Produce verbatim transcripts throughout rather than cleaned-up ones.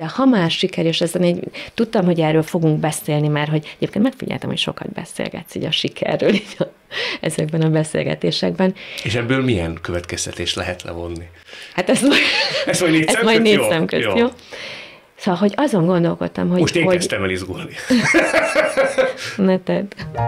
De ha már siker, és ezen egy, tudtam, hogy erről fogunk beszélni, mert hogy egyébként megfigyeltem, hogy sokat beszélgetsz így a sikerről így a, ezekben a beszélgetésekben. És ebből milyen következtetést lehet levonni? Hát ezt majd, ezt majd négy ezt majd négy szem közt, jó? jó? Szóval, hogy azon gondolkodtam, hogy... Most én hogy... kezdtem el izgulni. Ne tedd.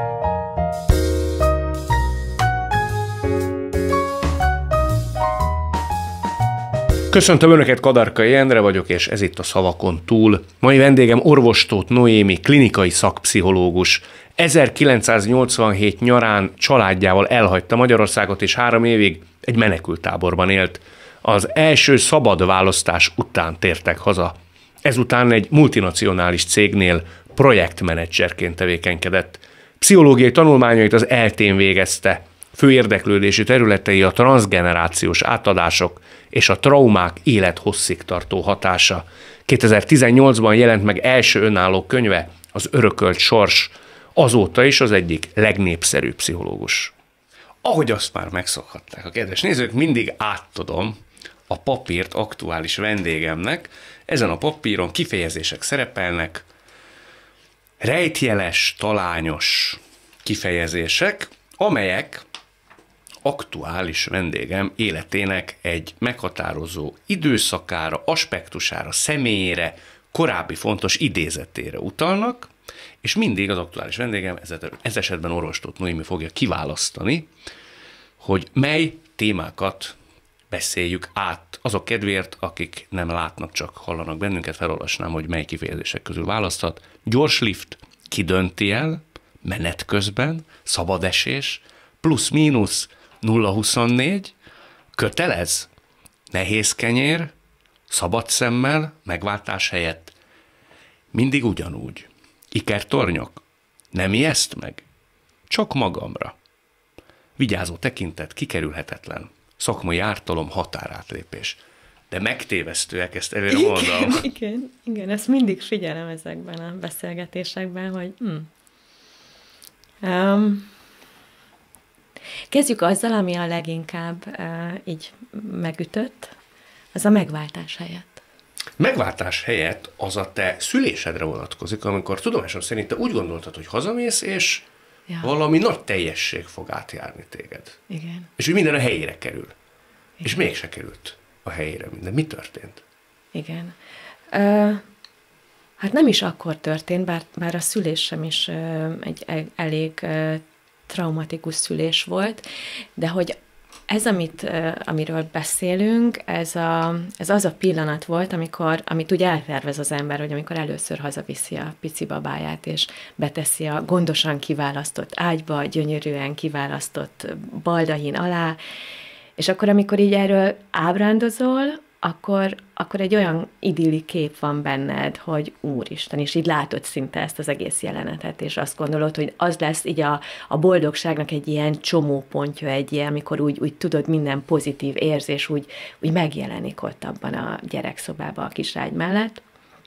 Köszöntöm Önöket, Kadarkai Endre vagyok, és ez itt a Szavakon túl. Mai vendégem orvos Tóth Noémi, klinikai szakpszichológus. ezerkilencszáznyolcvanhét nyarán családjával elhagyta Magyarországot, és három évig egy menekülttáborban élt. Az első szabad választás után tértek haza. Ezután egy multinacionális cégnél projektmenedzserként tevékenykedett. Pszichológiai tanulmányait az é el té-n végezte. Fő érdeklődési területei a transzgenerációs átadások és a traumák élethosszig tartó hatása. kétezer-tizennyolcban jelent meg első önálló könyve, Az örökölt sors, azóta is az egyik legnépszerűbb pszichológus. Ahogy azt már megszokhatták a kedves nézők, mindig átadom a papírt aktuális vendégemnek. Ezen a papíron kifejezések szerepelnek, rejtjeles, talányos kifejezések, amelyek aktuális vendégem életének egy meghatározó időszakára, aspektusára, személyére, korábbi fontos idézetére utalnak, és mindig az aktuális vendégem, ez esetben orvos Tóth Noémi fogja kiválasztani, hogy mely témákat beszéljük át. Azok kedvéért, akik nem látnak, csak hallanak bennünket, felolvasnám, hogy mely kifejezések közül választhat. Gyors lift, kidönti el, menet közben, szabadesés, plusz-mínusz, nulla huszonnégy, kötelez, nehéz kenyér, szabad szemmel, megváltás helyett, mindig ugyanúgy. Ikertornyok, nem ijeszt meg, csak magamra. Vigyázó tekintet, kikerülhetetlen, szakmai ártalom, határátlépés. De megtévesztőek, ezt előre igen, mondom. Igen, igen, ezt mindig figyelem ezekben a beszélgetésekben, hogy hm. Um, kezdjük azzal, ami a leginkább uh, így megütött, az a megváltás helyett. Megváltás helyett az a te szülésedre vonatkozik, amikor tudomásom szerint te úgy gondoltad, hogy hazamész, és ja. valami nagy teljesség fog átjárni téged. Igen. És hogy minden a helyére kerül. Igen. És mégse került a helyére minden. Mi történt? Igen. Uh, hát nem is akkor történt, bár, bár a szülésem is uh, egy elég uh, traumatikus szülés volt, de hogy ez, amit, amiről beszélünk, ez, a, ez az a pillanat volt, amikor, amit úgy eltervez az ember, hogy amikor először hazaviszi a pici babáját, és beteszi a gondosan kiválasztott ágyba, gyönyörűen kiválasztott baldahin alá, és akkor, amikor így erről ábrándozol, akkor, akkor egy olyan idilli kép van benned, hogy úristen, és így látod szinte ezt az egész jelenetet, és azt gondolod, hogy az lesz így a, a boldogságnak egy ilyen csomópontja, egy ilyen, amikor úgy, úgy tudod, minden pozitív érzés úgy, úgy megjelenik ott abban a gyerekszobában a kiságy mellett.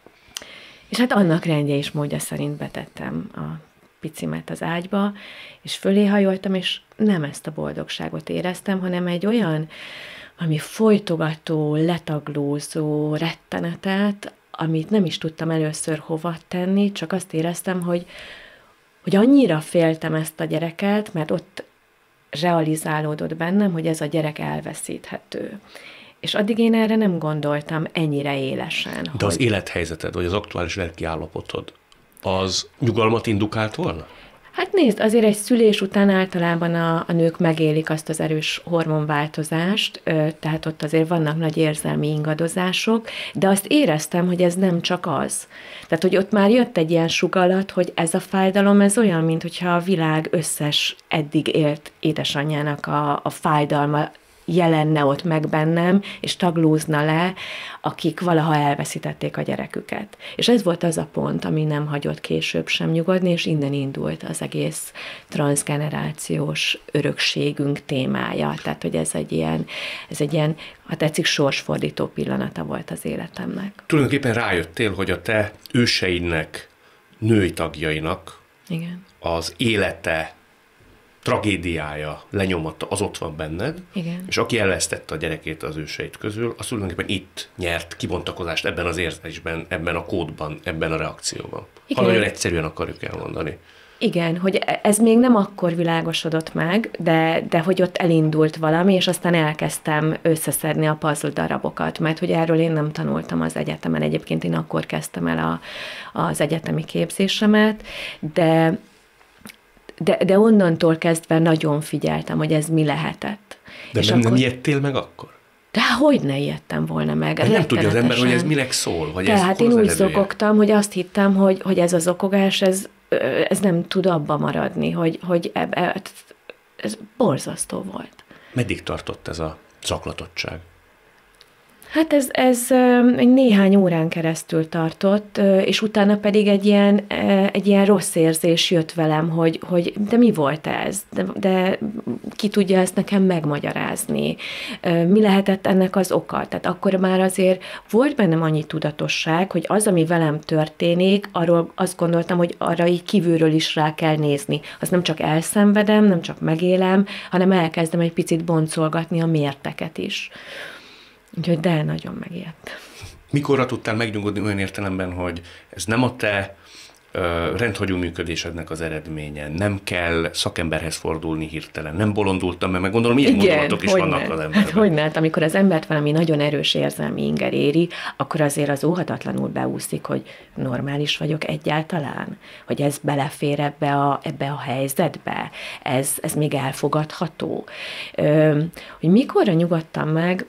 És hát annak rendje és módja szerint betettem a picimet az ágyba, és fölé hajoltam, és nem ezt a boldogságot éreztem, hanem egy olyan ami folytogató, letaglózó rettenetet, amit nem is tudtam először hova tenni, csak azt éreztem, hogy, hogy annyira féltem ezt a gyereket, mert ott realizálódott bennem, hogy ez a gyerek elveszíthető. És addig én erre nem gondoltam ennyire élesen. De hogy... az élethelyzeted, vagy az aktuális lelki állapotod, az nyugalmat indukált volna? Hát nézd, azért egy szülés után általában a, a nők megélik azt az erős hormonváltozást, tehát ott azért vannak nagy érzelmi ingadozások, de azt éreztem, hogy ez nem csak az. Tehát, hogy ott már jött egy ilyen sugallat, hogy ez a fájdalom, ez olyan, mintha a világ összes eddig élt édesanyjának a, a fájdalma jelenne ott meg bennem, és taglózna le, akik valaha elveszítették a gyereküket. És ez volt az a pont, ami nem hagyott később sem nyugodni, és innen indult az egész transzgenerációs örökségünk témája. Tehát, hogy ez egy ilyen, ez egy ilyen, ha tetszik, sorsfordító pillanata volt az életemnek. Tulajdonképpen rájöttél, hogy a te őseidnek, női tagjainak Igen. az élete tragédiája, lenyomata, az ott van benned, Igen. és aki elvesztette a gyerekét az őseit közül, az tulajdonképpen itt nyert kibontakozást ebben az érzésben, ebben a kódban, ebben a reakcióban. Igen. Ha nagyon egyszerűen akarjuk elmondani. Igen, hogy ez még nem akkor világosodott meg, de, de hogy ott elindult valami, és aztán elkezdtem összeszedni a puzzle darabokat, mert hogy erről én nem tanultam az egyetemen. Egyébként én akkor kezdtem el a, az egyetemi képzésemet, de, de, de onnantól kezdve nagyon figyeltem, hogy ez mi lehetett. De és nem, akkor... nem ijedtél meg akkor? De hogy ne ijedtem volna meg? Hát nem tudja az ember, hogy ez minek szól. Vagy Tehát én úgy zokogtam, hogy azt hittem, hogy, hogy ez a zokogás, ez, ez nem tud abba maradni, hogy, hogy eb, eb, ez borzasztó volt. Meddig tartott ez a zaklatottság? Hát ez, ez egy néhány órán keresztül tartott, és utána pedig egy ilyen, egy ilyen rossz érzés jött velem, hogy, hogy de mi volt ez? De, de ki tudja ezt nekem megmagyarázni? Mi lehetett ennek az oka? Tehát akkor már azért volt bennem annyi tudatosság, hogy az, ami velem történik, arról azt gondoltam, hogy arra így kívülről is rá kell nézni. Azt nem csak elszenvedem, nem csak megélem, hanem elkezdem egy picit boncolgatni a mérteket is. Úgyhogy de nagyon megijedt. Mikorra tudtál megnyugodni olyan értelemben, hogy ez nem a te uh, rendhagyó működésednek az eredménye, nem kell szakemberhez fordulni hirtelen, nem bolondultam, mert meg gondolom, ilyen gondolatok is vannak az emberben. Hát hogyne, hát amikor az embert valami nagyon erős érzelmi inger éri, akkor azért az óhatatlanul beúszik, hogy normális vagyok egyáltalán, hogy ez belefér ebbe a, ebbe a helyzetbe, ez, ez még elfogadható. Ö, hogy mikorra nyugodtam meg,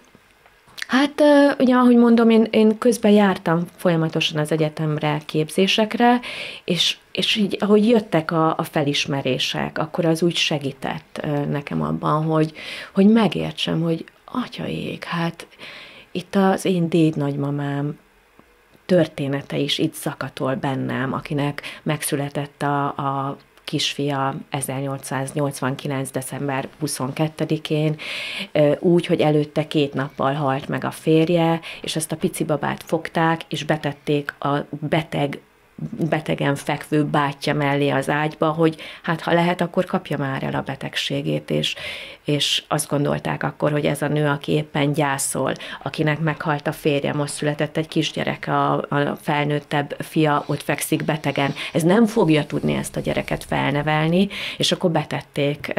hát ugye, ahogy mondom, én, én közben jártam folyamatosan az egyetemre, képzésekre, és, és így, ahogy jöttek a, a felismerések, akkor az úgy segített nekem abban, hogy, hogy megértsem, hogy atyaék, hát itt az én dédnagymamám története is itt zakatol bennem, akinek megszületett a, a kisfia ezernyolcszáznyolcvankilenc. december huszonkettedikén, úgy, hogy előtte két nappal halt meg a férje, és ezt a pici babát fogták, és betették a beteg, betegen fekvő bátyja mellé az ágyba, hogy hát ha lehet, akkor kapja már el a betegségét, és, és azt gondolták akkor, hogy ez a nő, aki éppen gyászol, akinek meghalt a férje, most született egy kisgyerek, a, a felnőttebb fia ott fekszik betegen. Ez nem fogja tudni ezt a gyereket felnevelni, és akkor betették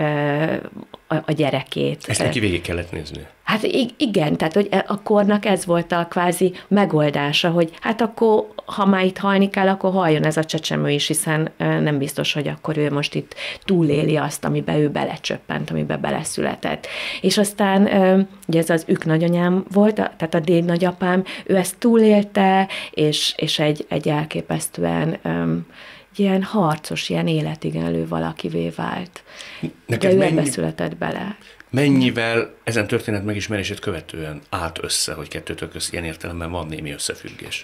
a, a gyerekét. Ezt neki végig kellett nézni. Hát igen, tehát hogy a kornak ez volt a kvázi megoldása, hogy hát akkor, ha már itt halni kell, akkor haljon ez a csecsemő is, hiszen nem biztos, hogy akkor ő most itt túléli azt, amiben ő belecsöppent, amiben beleszületett. És aztán, ugye ez az ők nagyanyám volt, tehát a déd nagyapám, ő ezt túlélte, és, és egy, egy elképesztően egy ilyen harcos, ilyen életigenlő valakivé vált. Neked De ő mennyi... ebbe született bele. Mennyivel ezen történet megismerését követően állt össze, hogy kettőtök közt ilyen értelemben van némi összefüggés?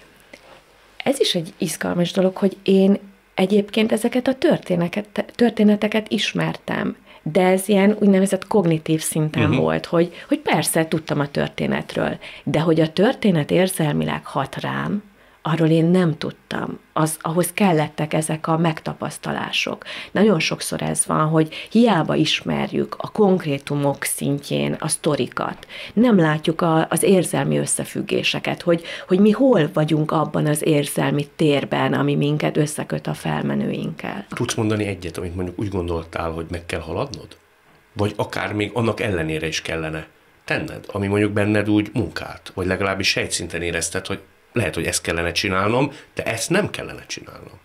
Ez is egy izgalmas dolog, hogy én egyébként ezeket a történeteket, történeteket ismertem, de ez ilyen úgynevezett kognitív szinten uh-huh. volt, hogy, hogy persze tudtam a történetről, de hogy a történet érzelmileg hat rám, arról én nem tudtam. Az, ahhoz kellettek ezek a megtapasztalások. Nagyon sokszor ez van, hogy hiába ismerjük a konkrétumok szintjén a sztorikat, nem látjuk a, az érzelmi összefüggéseket, hogy, hogy mi hol vagyunk abban az érzelmi térben, ami minket összeköt a felmenőinkkel. Tudsz mondani egyet, amit mondjuk úgy gondoltál, hogy meg kell haladnod? Vagy akár még annak ellenére is kellene tenned, ami mondjuk benned úgy munkált, vagy legalábbis sejtszinten érezted, hogy lehet, hogy ezt kellene csinálnom, de ezt nem kellene csinálnom.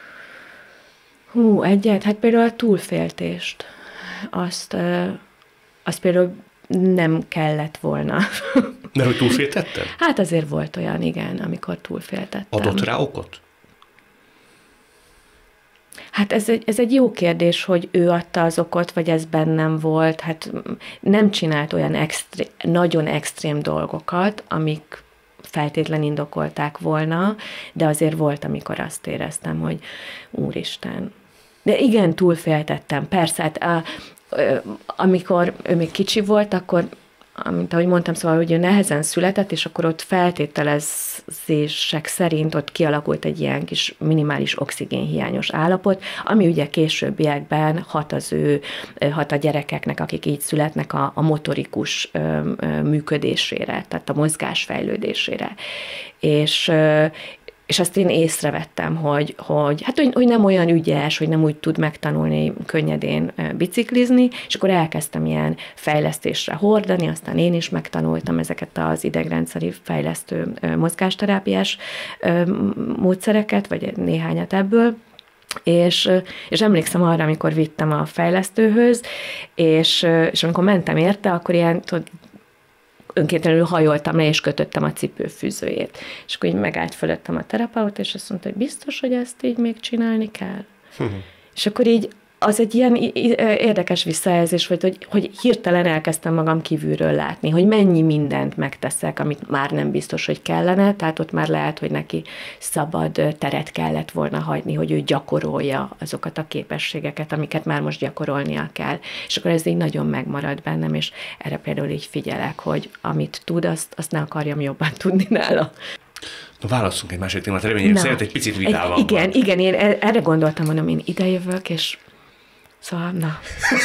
Hú, egyet, hát például a túlféltést. Azt, azt például nem kellett volna. Mert hogy túlféltetted? Hát azért volt olyan, igen, amikor túlféltettem. Adott rá okot? Hát ez egy, ez egy jó kérdés, hogy ő adta az okot, vagy ez bennem volt. Hát nem csinált olyan extrém, nagyon extrém dolgokat, amik feltétlen indokolták volna, de azért volt, amikor azt éreztem, hogy úristen. De igen, túlféltettem, persze, hát a, amikor ő még kicsi volt, akkor mint ahogy mondtam, szóval, hogy ő nehezen született, és akkor ott feltételezések szerint ott kialakult egy ilyen kis minimális oxigénhiányos állapot, ami ugye későbbiekben hat az ő, hat a gyerekeknek, akik így születnek, a, a motorikus ö, ö, működésére, tehát a mozgás fejlődésére. És És azt én észrevettem, hogy, hogy, hát, hogy, hogy nem olyan ügyes, hogy nem úgy tud megtanulni könnyedén biciklizni, és akkor elkezdtem ilyen fejlesztésre hordani, aztán én is megtanultam ezeket az idegrendszeri fejlesztő mozgásterápiás módszereket, vagy néhányat ebből, És, és emlékszem arra, amikor vittem a fejlesztőhöz, és, és amikor mentem érte, akkor ilyen, tudod, önkéntelenül hajoltam le, és kötöttem a cipőfűzőjét. És akkor így megállt fölöttem a terapeuta, és azt mondta, hogy biztos, hogy ezt így még csinálni kell. Uh-huh. És akkor így az egy ilyen érdekes visszajelzés volt, hogy, hogy hirtelen elkezdtem magam kívülről látni, hogy mennyi mindent megteszek, amit már nem biztos, hogy kellene, tehát ott már lehet, hogy neki szabad teret kellett volna hagyni, hogy ő gyakorolja azokat a képességeket, amiket már most gyakorolnia kell. És akkor ez így nagyon megmarad bennem, és erre például így figyelek, hogy amit tud, azt, azt ne akarjam jobban tudni nála. Na, válasszunk egy másik témát, reményem szerint egy picit vitával. Igen, igen, én erre gondoltam, mondom, én idejövök, és szóval, na.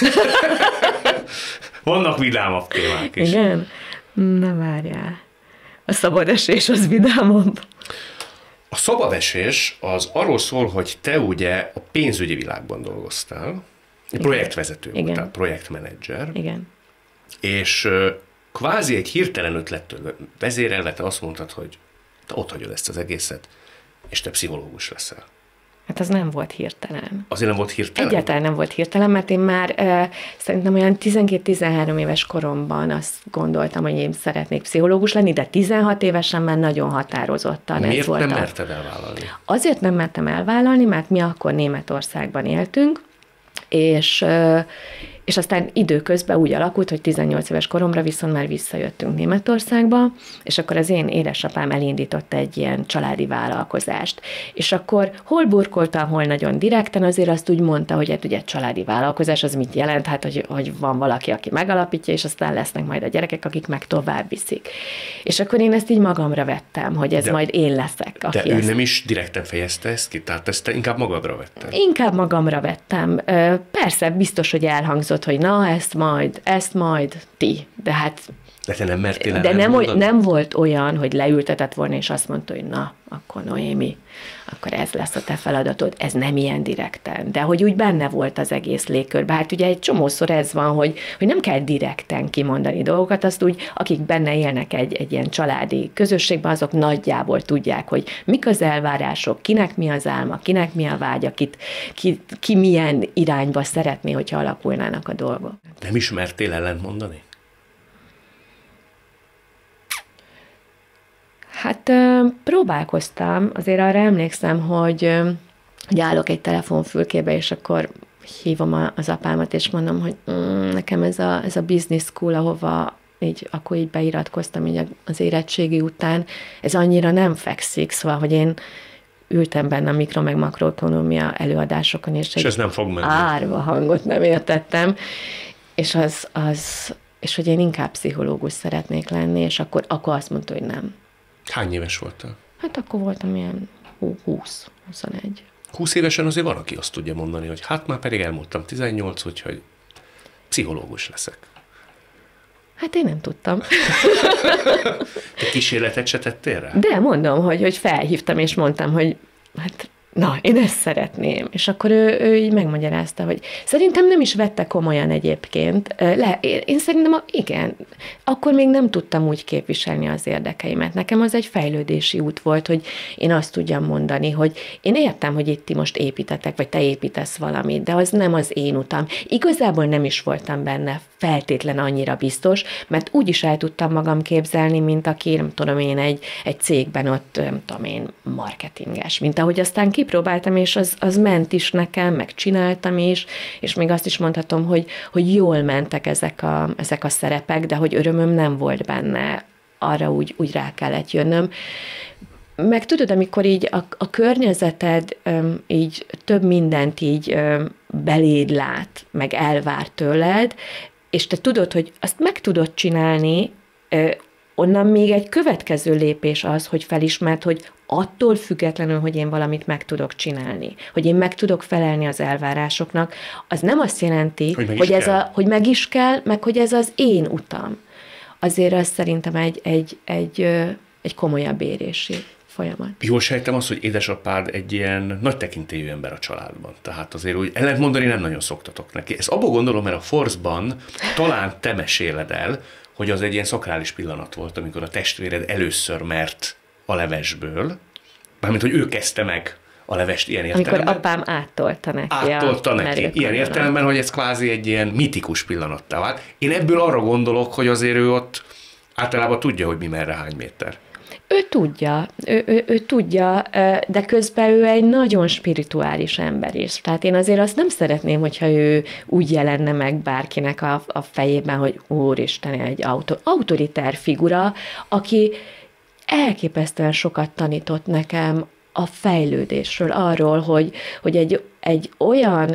Vannak vidámabb témák is. Igen? Na várjál. A szabadesés az vidámabb. A szabadesés az arról szól, hogy te ugye a pénzügyi világban dolgoztál, igen. projektvezető igen. voltál, projektmenedzser. Igen. És kvázi egy hirtelen ötlettől vezérelve te azt mondtad, hogy te ott hagyod ezt az egészet, és te pszichológus leszel. Hát az nem volt hirtelen. Azért nem volt hirtelen? Egyáltalán nem volt hirtelen, mert én már uh, szerintem olyan tizenkét-tizenhárom éves koromban azt gondoltam, hogy én szeretnék pszichológus lenni, de tizenhat évesen már nagyon határozottan Miért ez volt. nem a... merted elvállalni? Azért nem mertem elvállalni, mert mi akkor Németországban éltünk, és... Uh, és aztán időközben úgy alakult, hogy tizennyolc éves koromra viszont már visszajöttünk Németországba, és akkor az én édesapám elindított egy ilyen családi vállalkozást. És akkor hol burkoltam, hol nagyon direkten, azért azt úgy mondta, hogy hát ugye családi vállalkozás, az mit jelent? Hát, hogy, hogy van valaki, aki megalapítja, és aztán lesznek majd a gyerekek, akik meg tovább viszik. És akkor én ezt így magamra vettem, hogy ez de, majd én leszek. Aki de ő ezt... nem is direkten fejezte ezt ki? Tehát ezt te inkább magadra vettem? Inkább magamra vettem. Persze, biztos, hogy elhangzott, hogy na, ezt majd, ezt majd ti. De hát... De te nem mertél el De nem, oly, nem volt olyan, hogy leültetett volna, és azt mondta, hogy na, akkor Noémi, akkor ez lesz a te feladatod. Ez nem ilyen direkten. De hogy úgy benne volt az egész légkörben. Hát ugye egy csomószor ez van, hogy, hogy nem kell direkten kimondani dolgokat, azt úgy, akik benne élnek egy, egy ilyen családi közösségben, azok nagyjából tudják, hogy mik az elvárások, kinek mi az álma, kinek mi a vágya, kit, ki, ki milyen irányba szeretné, hogyha alakulnának a dolgok. Nem is mertél ellent mondani? Hát próbálkoztam, azért arra emlékszem, hogy, hogy állok egy telefonfülkébe, és akkor hívom az apámat, és mondom, hogy mm, nekem ez a, ez a business school, ahova így, akkor így beiratkoztam így az érettségi után, ez annyira nem fekszik, szóval, hogy én ültem benne a mikro- meg makroökonómia előadásokon, és, és ez nem fog menni. Árva hangot nem értettem, és az, az, és hogy én inkább pszichológus szeretnék lenni, és akkor, akkor azt mondta, hogy nem. Hány éves voltál? Hát akkor voltam ilyen húsz, huszonegy. húsz évesen azért van, aki azt tudja mondani, hogy hát már pedig elmúltam tizennyolc, úgyhogy pszichológus leszek. Hát én nem tudtam. Te kísérletet se tettél rá? De mondom, hogy, hogy felhívtam, és mondtam, hogy hát na, én ezt szeretném. És akkor ő, ő így megmagyarázta, hogy szerintem nem is vette komolyan egyébként. Le, én szerintem, igen, akkor még nem tudtam úgy képviselni az érdekeimet. Nekem az egy fejlődési út volt, hogy én azt tudjam mondani, hogy én értem, hogy itt ti most építetek, vagy te építesz valamit, de az nem az én utam. Igazából nem is voltam benne feltétlen annyira biztos, mert úgy is el tudtam magam képzelni, mint aki, nem tudom én, egy, egy cégben ott, nem tudom én, marketinges. Mint ahogy aztán kipróbáltam, és az, az ment is nekem, meg csináltam is, és még azt is mondhatom, hogy, hogy jól mentek ezek a, ezek a szerepek, de hogy örömöm nem volt benne, arra úgy, úgy rá kellett jönnöm. Meg tudod, amikor így a, a környezeted öm, így több mindent így öm, beléd lát, meg elvár tőled, és te tudod, hogy azt meg tudod csinálni, onnan még egy következő lépés az, hogy felismert, hogy attól függetlenül, hogy én valamit meg tudok csinálni, hogy én meg tudok felelni az elvárásoknak, az nem azt jelenti, hogy meg, hogy ez a, hogy meg is kell, meg hogy ez az én utam. Azért az szerintem egy, egy, egy, egy komolyabb érési folyamat. Jól sejtem azt, hogy édesapád egy ilyen nagy tekintélyű ember a családban. Tehát azért úgy ellentmondani nem nagyon szoktatok neki. Ezt abból gondolom, mert a Force-ban talán te meséled el, hogy az egy ilyen szakrális pillanat volt, amikor a testvéred először mert a levesből, mármint, hogy ő kezdte meg a levest ilyen értelemben. Amikor apám áttolta neki. Áttolta neki. Ilyen értelemben, hogy ez kvázi egy ilyen mitikus pillanattá vált. Én ebből arra gondolok, hogy azért ő ott általában tudja, hogy mi merre hány méter. Ő tudja, ő, ő, ő tudja, de közben ő egy nagyon spirituális ember is. Tehát én azért azt nem szeretném, hogyha ő úgy jelenne meg bárkinek a, a fejében, hogy úristen, egy auto, autoritár figura, aki elképesztően sokat tanított nekem a fejlődésről, arról, hogy, hogy egy, egy olyan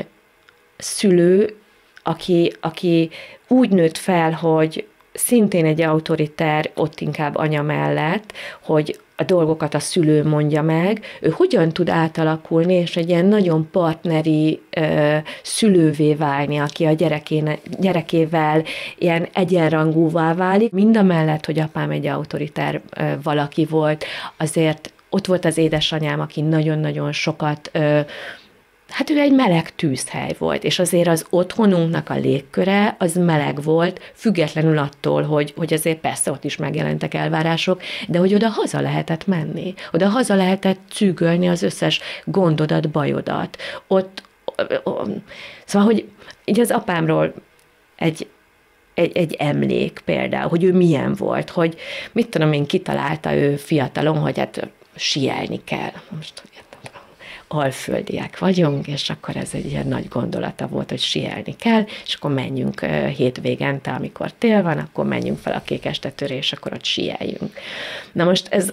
szülő, aki, aki úgy nőtt fel, hogy szintén egy autoritár, ott inkább anya mellett, hogy a dolgokat a szülő mondja meg, ő hogyan tud átalakulni, és egy ilyen nagyon partneri ö, szülővé válni, aki a gyerekén, gyerekével ilyen egyenrangúvá válik. Mindamellett, hogy apám egy autoritár ö, valaki volt, azért ott volt az édesanyám, aki nagyon-nagyon sokat ö, hát ő egy meleg tűzhely volt, és azért az otthonunknak a légköre az meleg volt, függetlenül attól, hogy, hogy azért persze ott is megjelentek elvárások, de hogy oda haza lehetett menni, oda haza lehetett cűgölni az összes gondodat, bajodat. Ott, szóval, hogy így az apámról egy, egy, egy emlék például, hogy ő milyen volt, hogy mit tudom én, kitalálta ő fiatalon, hogy hát sielni kell. Most alföldiek vagyunk, és akkor ez egy ilyen nagy gondolata volt, hogy sielni kell, és akkor menjünk hétvégente, amikor tél van, akkor menjünk fel a Kékestetőre, és akkor ott sieljünk. Na most ez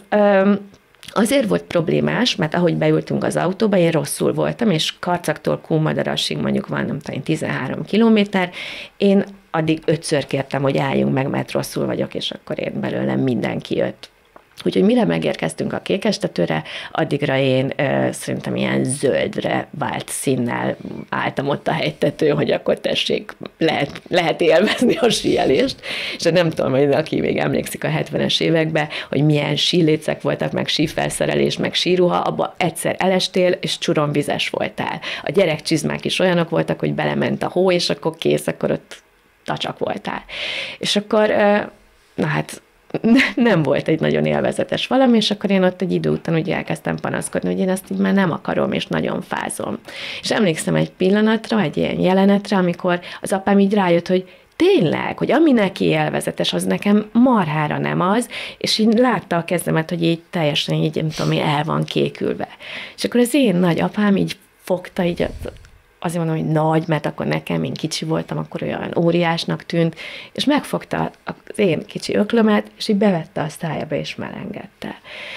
azért volt problémás, mert ahogy beültünk az autóba, én rosszul voltam, és Karcaktól Kunmadarasig mondjuk van, nem tudom, tizenhárom kilométer, én addig ötször kértem, hogy álljunk meg, mert rosszul vagyok, és akkor én belőlem mindenki jött. Úgyhogy mire megérkeztünk a Kékestetőre, addigra én ö, szerintem ilyen zöldre vált színnel álltam ott a hegytető, hogy akkor tessék, lehet, lehet élvezni a síelést. És nem tudom, hogy aki még emlékszik a hetvenes években, hogy milyen sílécek voltak, meg sífelszerelés, meg síruha, abban egyszer elestél, és csuromvizes voltál. A gyerekcsizmák is olyanok voltak, hogy belement a hó, és akkor kész, akkor ott tacsak voltál. És akkor, ö, na hát, nem volt egy nagyon élvezetes valami, és akkor én ott egy idő után ugye elkezdtem panaszkodni, hogy én ezt így már nem akarom, és nagyon fázom. És emlékszem egy pillanatra, egy ilyen jelenetre, amikor az apám így rájött, hogy tényleg, hogy ami neki élvezetes, az nekem marhára nem az, és így látta a kezemet, hogy így teljesen így, nem tudom, el van kékülve. És akkor az én nagyapám így fogta, így azért mondom, hogy nagy, mert akkor nekem, én kicsi voltam, akkor olyan óriásnak tűnt, és megfogta az én kicsi öklömet, és így bevette a szájába, és melengedte.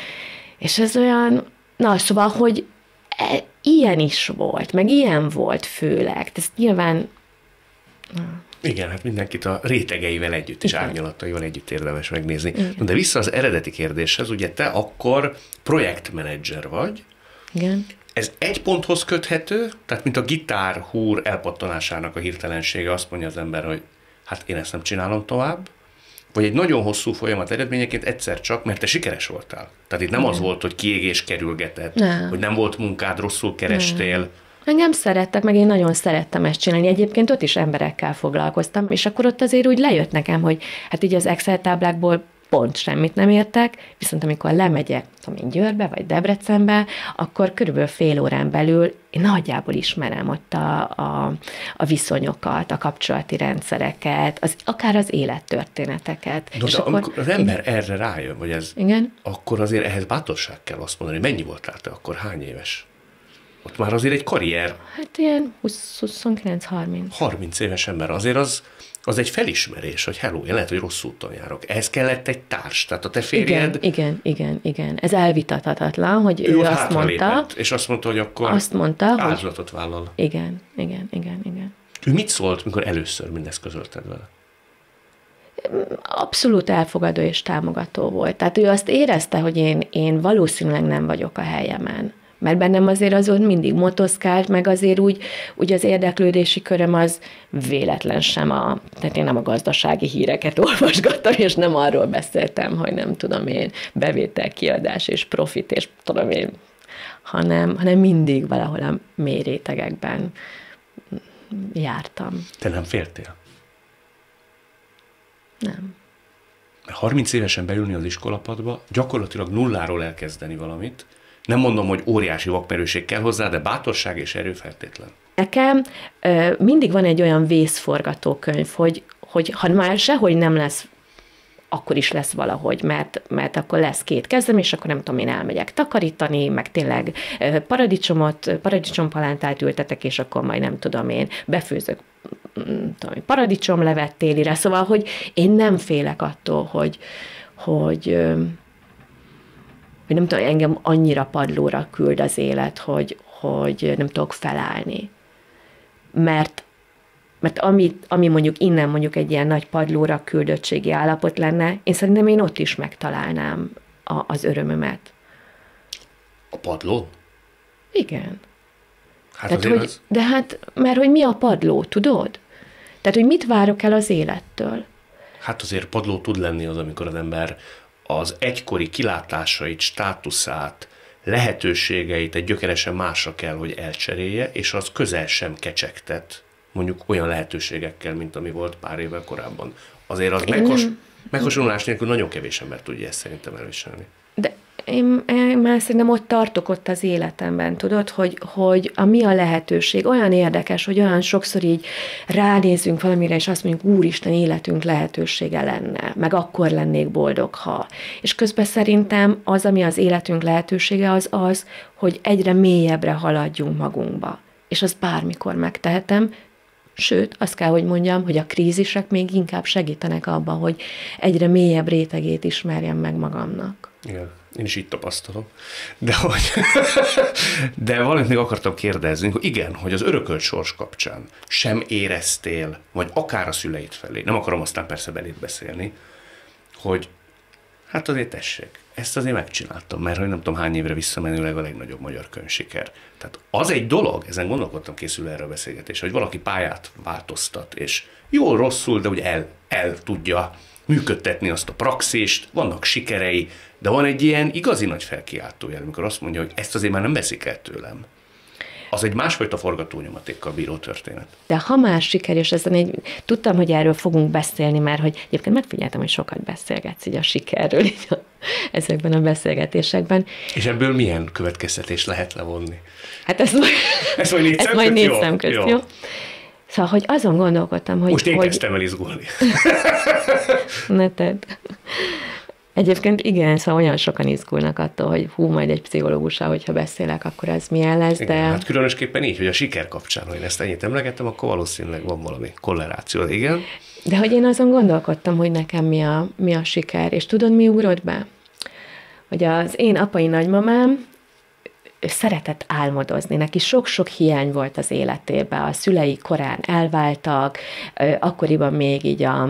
És ez olyan, na, szóval, hogy e, ilyen is volt, meg ilyen volt főleg. Ez nyilván... Igen, hát mindenkit a rétegeivel együtt, és árnyalataival együtt érdemes megnézni. Igen. De vissza az eredeti kérdéshez, ugye te akkor projektmenedzser vagy. Igen. Ez egy ponthoz köthető, tehát mint a gitárhúr elpattanásának a hirtelensége, azt mondja az ember, hogy hát én ezt nem csinálom tovább, vagy egy nagyon hosszú folyamat eredményeként egyszer csak, mert te sikeres voltál. Tehát itt nem Igen. az volt, hogy kiégés kerülgetett, nem. hogy nem volt munkád, rosszul kerestél. Nem. Engem szerettek, meg én nagyon szerettem ezt csinálni. Egyébként ott is emberekkel foglalkoztam, és akkor ott azért úgy lejött nekem, hogy hát így az Excel táblákból pont semmit nem értek, viszont amikor lemegyek, tudom én, Győrbe vagy Debrecenbe, akkor körülbelül fél órán belül én nagyjából ismerem ott a, a, a viszonyokat, a kapcsolati rendszereket, az, akár az élettörténeteket. No, és de akkor, amikor az ember igen. erre rájön, vagy ez, igen? akkor azért ehhez bátorság kell azt mondani, mennyi voltál te akkor, hány éves? Ott már azért egy karrier. Hát ilyen huszonkilenc-harminc. harminc éves ember, azért az, az egy felismerés, hogy hello, én lehet, hogy rossz úton járok. Ehhez kellett egy társ, tehát a te férjed... Igen, igen, igen, igen. Ez elvitathatatlan, hogy ő, ő azt mondta... Lépett, és azt mondta, hogy akkor azt mondta, áldozatot vállal. Igen, igen, igen, igen. Ő mit szólt, mikor először mindezt közölted vele? abszolút elfogadó és támogató volt. Tehát ő azt érezte, hogy én, én valószínűleg nem vagyok a helyemen. Mert bennem azért azon mindig motoszkált, meg azért úgy, úgy az érdeklődési köröm az véletlen sem a, tehát én nem a gazdasági híreket olvasgattam, és nem arról beszéltem, hogy nem tudom én, bevétel, kiadás és profit, és tudom én, hanem, hanem mindig valahol a mély rétegekben jártam. Te nem féltél? Nem. harminc évesen beülni az iskolapadba, gyakorlatilag nulláról elkezdeni valamit, nem mondom, hogy óriási vakmerőség kell hozzá, de bátorság és erő feltétlen. Nekem ö, mindig van egy olyan vészforgatókönyv, hogy, hogy ha már sehogy nem lesz, akkor is lesz valahogy, mert, mert akkor lesz két kezdem, és akkor nem tudom, én elmegyek takarítani, meg tényleg ö, paradicsomot, paradicsompalántát ültetek, és akkor majd nem tudom én, befőzök tudom, paradicsomlevet télire. Szóval, hogy én nem félek attól, hogy, hogy ö, hogy nem tudom, engem annyira padlóra küld az élet, hogy, hogy nem tudok felállni. Mert, mert ami, ami mondjuk innen mondjuk egy ilyen nagy padlóra küldöttségi állapot lenne, én szerintem én ott is megtalálnám a, az örömömet. A padlón? Igen. Hát Tehát, azért hogy, az... De hát, mert hogy mi a padló, tudod? Tehát, hogy mit várok el az élettől? Hát azért padló tud lenni az, amikor az ember az egykori kilátásait, státuszát, lehetőségeit egy gyökeresen másra kell, hogy elcserélje, és az közel sem kecsegtet mondjuk olyan lehetőségekkel, mint ami volt pár évvel korábban. Azért az meghas, meghasonlás nélkül nagyon kevés ember tudja ezt szerintem elviselni. De én, én már szerintem ott tartok ott az életemben, tudod, hogy, hogy a mi a lehetőség. Olyan érdekes, hogy olyan sokszor így ránézünk valamire, és azt mondjuk, úristen, életünk lehetősége lenne, meg akkor lennék boldog, ha. És közben szerintem az, ami az életünk lehetősége, az az, hogy egyre mélyebbre haladjunk magunkba. És azt bármikor megtehetem, sőt, azt kell, hogy mondjam, hogy a krízisek még inkább segítenek abban, hogy egyre mélyebb rétegét ismerjem meg magamnak. Igen, én is így tapasztalom. De, hogy de valamit még akartam kérdezni, hogy igen, hogy az örökölt sors kapcsán sem éreztél, vagy akár a szüleid felé, nem akarom aztán persze belét beszélni, hogy hát azért tessék, ezt azért megcsináltam, mert hogy nem tudom hány évre visszamenőleg a legnagyobb magyar könyvsiker. Tehát az egy dolog, ezen gondolkodtam készül erre a beszélgetésre, hogy valaki pályát változtat, és jól, rosszul, de úgy el, el tudja működtetni azt a praxist, vannak sikerei, de van egy ilyen igazi nagy felkiáltójel, amikor azt mondja, hogy ezt azért már nem veszik el tőlem. Az egy másfajta forgatónyomatékkal bíró történet. De ha már siker, és ezen egy, tudtam, hogy erről fogunk beszélni, mert hogy egyébként megfigyeltem, hogy sokat beszélgetsz így a sikerről így a, ezekben a beszélgetésekben. És ebből milyen következtetés lehet levonni? Hát ezt majd, ezt majd négy, ezt majd négy szem közt, jó? jó? Szóval, hogy azon gondolkodtam, hogy... Most én hogy... kezdtem el izgulni. Ne tedd. Egyébként igen, szóval olyan sokan izgulnak attól, hogy hú, majd egy pszichológussal, hogyha beszélek, akkor ez milyen lesz, igen, de... Hát különösképpen így, hogy a siker kapcsán, hogy ezt ennyit emlegettem, akkor valószínűleg van valami korreláció, igen. De hogy én azon gondolkodtam, hogy nekem mi a, mi a siker, és tudod, mi ugrott be? Hogy az én apai nagymamám, ő szeretett álmodozni, neki sok-sok hiány volt az életében, a szülei korán elváltak, akkoriban még így a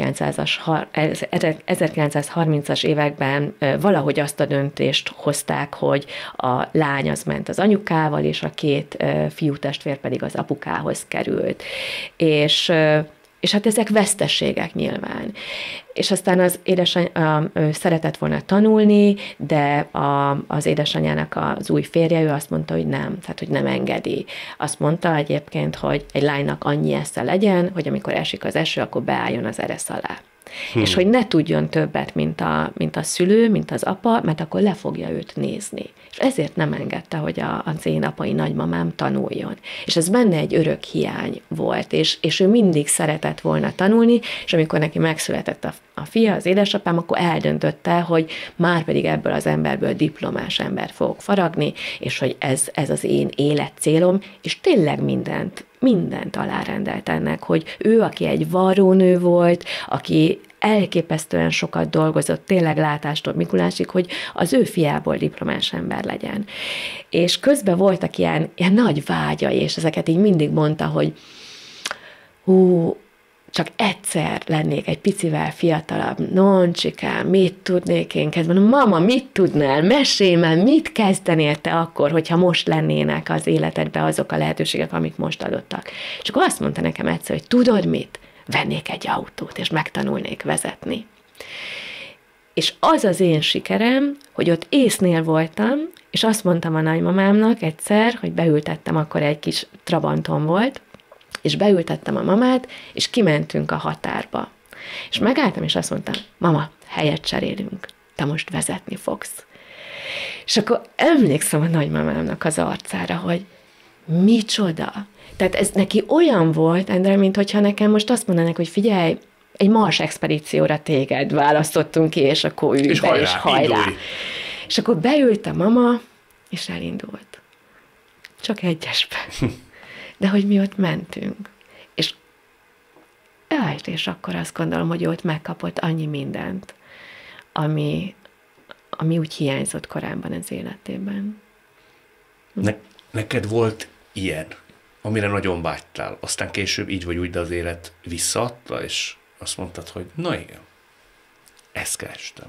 ezerkilencszázharmincas években valahogy azt a döntést hozták, hogy a lány az ment az anyukával, és a két fiútestvér pedig az apukához került. És És hát ezek veszteségek nyilván. És aztán az édesanyja szeretett volna tanulni, de a, az édesanyjának az új férje, ő azt mondta, hogy nem, tehát hogy nem engedi. Azt mondta egyébként, hogy egy lánynak annyi esze legyen, hogy amikor esik az eső, akkor beálljon az eresz alá. Hmm. És hogy ne tudjon többet, mint a, mint a szülő, mint az apa, mert akkor le fogja őt nézni. És ezért nem engedte, hogy a, az én apai nagymamám tanuljon. És ez benne egy örök hiány volt, és, és ő mindig szeretett volna tanulni, és amikor neki megszületett a, a fia, az édesapám, akkor eldöntötte, hogy már pedig ebből az emberből diplomás ember fogok faragni, és hogy ez, ez az én életcélom, és tényleg mindent mindent alárendelt ennek, hogy ő, aki egy varrónő volt, aki elképesztően sokat dolgozott, tényleg látástól Mikulásig, hogy az ő fiából diplomás ember legyen. És közben voltak ilyen, ilyen nagy vágyai, és ezeket így mindig mondta, hogy hú, csak egyszer lennék egy picivel fiatalabb, noncsikám, mit tudnék én kezdeni? Mama, mit tudnál? Mesélj már, mit kezdenél te akkor, hogyha most lennének az életedben azok a lehetőségek, amik most adottak? És akkor azt mondta nekem egyszer, hogy tudod mit? Vennék egy autót, és megtanulnék vezetni. És az az én sikerem, hogy ott észnél voltam, és azt mondtam a nagymamámnak egyszer, hogy beültettem, akkor egy kis trabantom volt, és beültettem a mamát, és kimentünk a határba. És megálltam, és azt mondtam, mama, helyet cserélünk, te most vezetni fogsz. És akkor emlékszem a nagymamámnak az arcára, hogy micsoda. Tehát ez neki olyan volt, Endre, mint hogyha nekem most azt mondanak, hogy figyelj, egy Mars expedícióra téged választottunk ki, és akkor ülj és be, hajrá, és hajrá. Indulj. És akkor beült a mama, és elindult. Csak egyesbe. De hogy mi ott mentünk. És, jaj, és akkor azt gondolom, hogy ott megkapott annyi mindent, ami, ami úgy hiányzott korábban az életében. Ne, neked volt ilyen, amire nagyon vágytál, aztán később így vagy úgy, de az élet visszaadta, és azt mondtad, hogy na igen, ezt kerestem.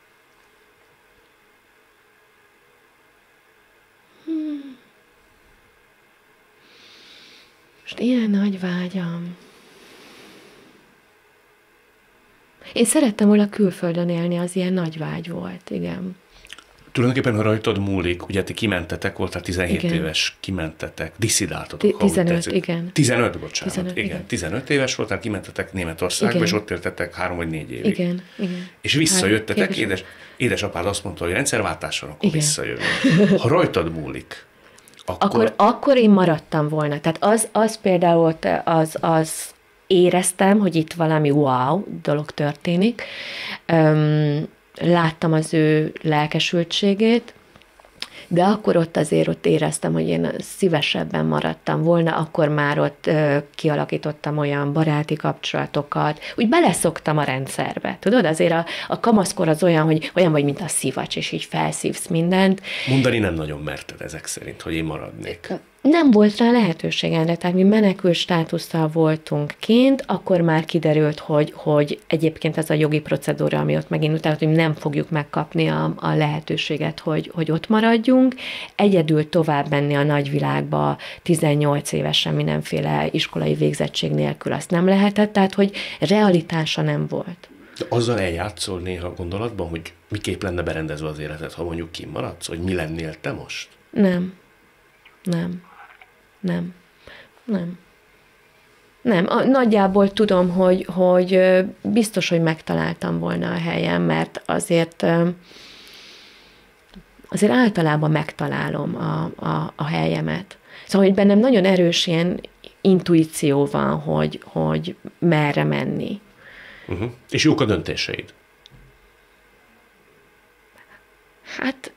Hmm. Most ilyen nagy vágyam. Én szerettem volna külföldön élni, az ilyen nagy vágy volt, igen. Tulajdonképpen, ha rajtad múlik, ugye ti kimentetek, voltál tizenhét igen. éves, kimentetek, diszidáltatok. tizenöt, igen. tizenöt, bocsánat. tizenöt, igen. igen. tizenöt éves voltál, kimentetek Németországba, igen. és ott éltetek három vagy négy évig. Igen, igen. És visszajöttetek, Három, édes, édesapád azt mondta, hogy rendszerváltáson, akkor igen. visszajövünk. Ha rajtad múlik, akkor... Akkor, akkor én maradtam volna. Tehát az, az például az, az éreztem, hogy itt valami wow dolog történik. Um, láttam az ő lelkesültségét, de akkor ott azért ott éreztem, hogy én szívesebben maradtam volna, akkor már ott ö, kialakítottam olyan baráti kapcsolatokat, úgy beleszoktam a rendszerbe. Tudod, azért a, a kamaszkor az olyan, hogy olyan vagy, mint a szivacs, és így felszívsz mindent. Mondani nem nagyon merted ezek szerint, hogy én maradnék. Nem volt rá lehetőségendre, tehát mi menekült státusszal voltunk kint, akkor már kiderült, hogy, hogy egyébként ez a jogi procedúra, ami ott megint utána, hogy nem fogjuk megkapni a, a lehetőséget, hogy, hogy ott maradjunk. Egyedül tovább menni a nagyvilágba tizennyolc évesen mindenféle iskolai végzettség nélkül azt nem lehetett, tehát hogy realitása nem volt. De azzal eljátszol néha gondolatban, hogy miképp lenne berendezve az életed, ha mondjuk kimaradsz, hogy mi lennél te most? Nem. Nem. Nem. Nem. Nem. A, nagyjából tudom, hogy, hogy biztos, hogy megtaláltam volna a helyem, mert azért azért általában megtalálom a, a, a helyemet. Szóval, hogy bennem nagyon erős ilyen intuíció van, hogy, hogy merre menni. Uh-huh. És jók a döntéseid? Hát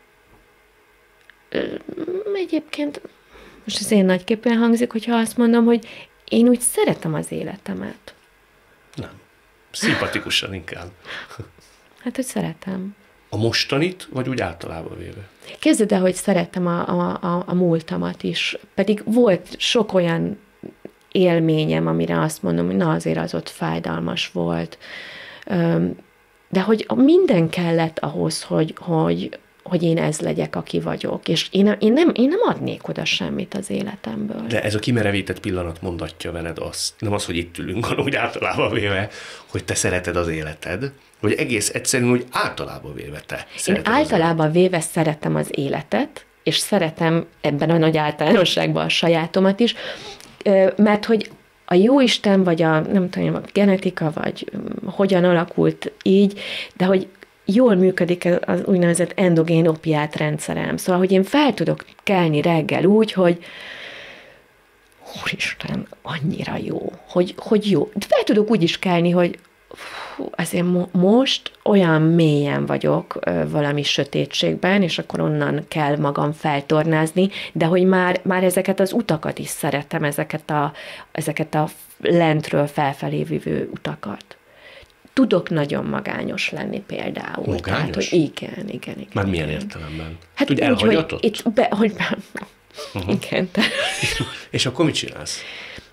egyébként most az én nagyképpen hangzik, hogyha azt mondom, hogy én úgy szeretem az életemet. Nem. Szimpatikusan inkább. Hát, hogy szeretem. A mostanit, vagy úgy általában véve? Képzeld el, hogy szeretem a, a, a, a múltamat is. Pedig volt sok olyan élményem, amire azt mondom, hogy na azért az ott fájdalmas volt. De hogy minden kellett ahhoz, hogy, hogy hogy én ez legyek, aki vagyok. És én, én, nem, én nem adnék oda semmit az életemből. De ez a kimerevített pillanat mondatja veled azt, nem az, hogy itt ülünk, hanem úgy általában véve, hogy te szereted az életed, hogy egész egyszerűen úgy általában véve te Én általában véve szeretem az életet, és szeretem ebben a nagy általánosságban a sajátomat is, mert hogy a jóisten, vagy a, nem tudom, a genetika, vagy hogyan alakult így, de hogy jól működik az úgynevezett endogén opiát rendszerem. Szóval, hogy én fel tudok kelni reggel úgy, hogy úristen, annyira jó, hogy, hogy jó. Fel tudok úgy is kelni, hogy fú, azért mo- most olyan mélyen vagyok ö, valami sötétségben, és akkor onnan kell magam feltornázni, de hogy már, már ezeket az utakat is szeretem, ezeket a, ezeket a lentről felfelé vívő utakat. Tudok nagyon magányos lenni például. Magányos? Tehát, hogy igen, igen, igen. Már milyen igen. értelemben? Hát úgy elhagyatott? Hogy, itt be, hogy be, uh-huh. Igen. És akkor mit csinálsz?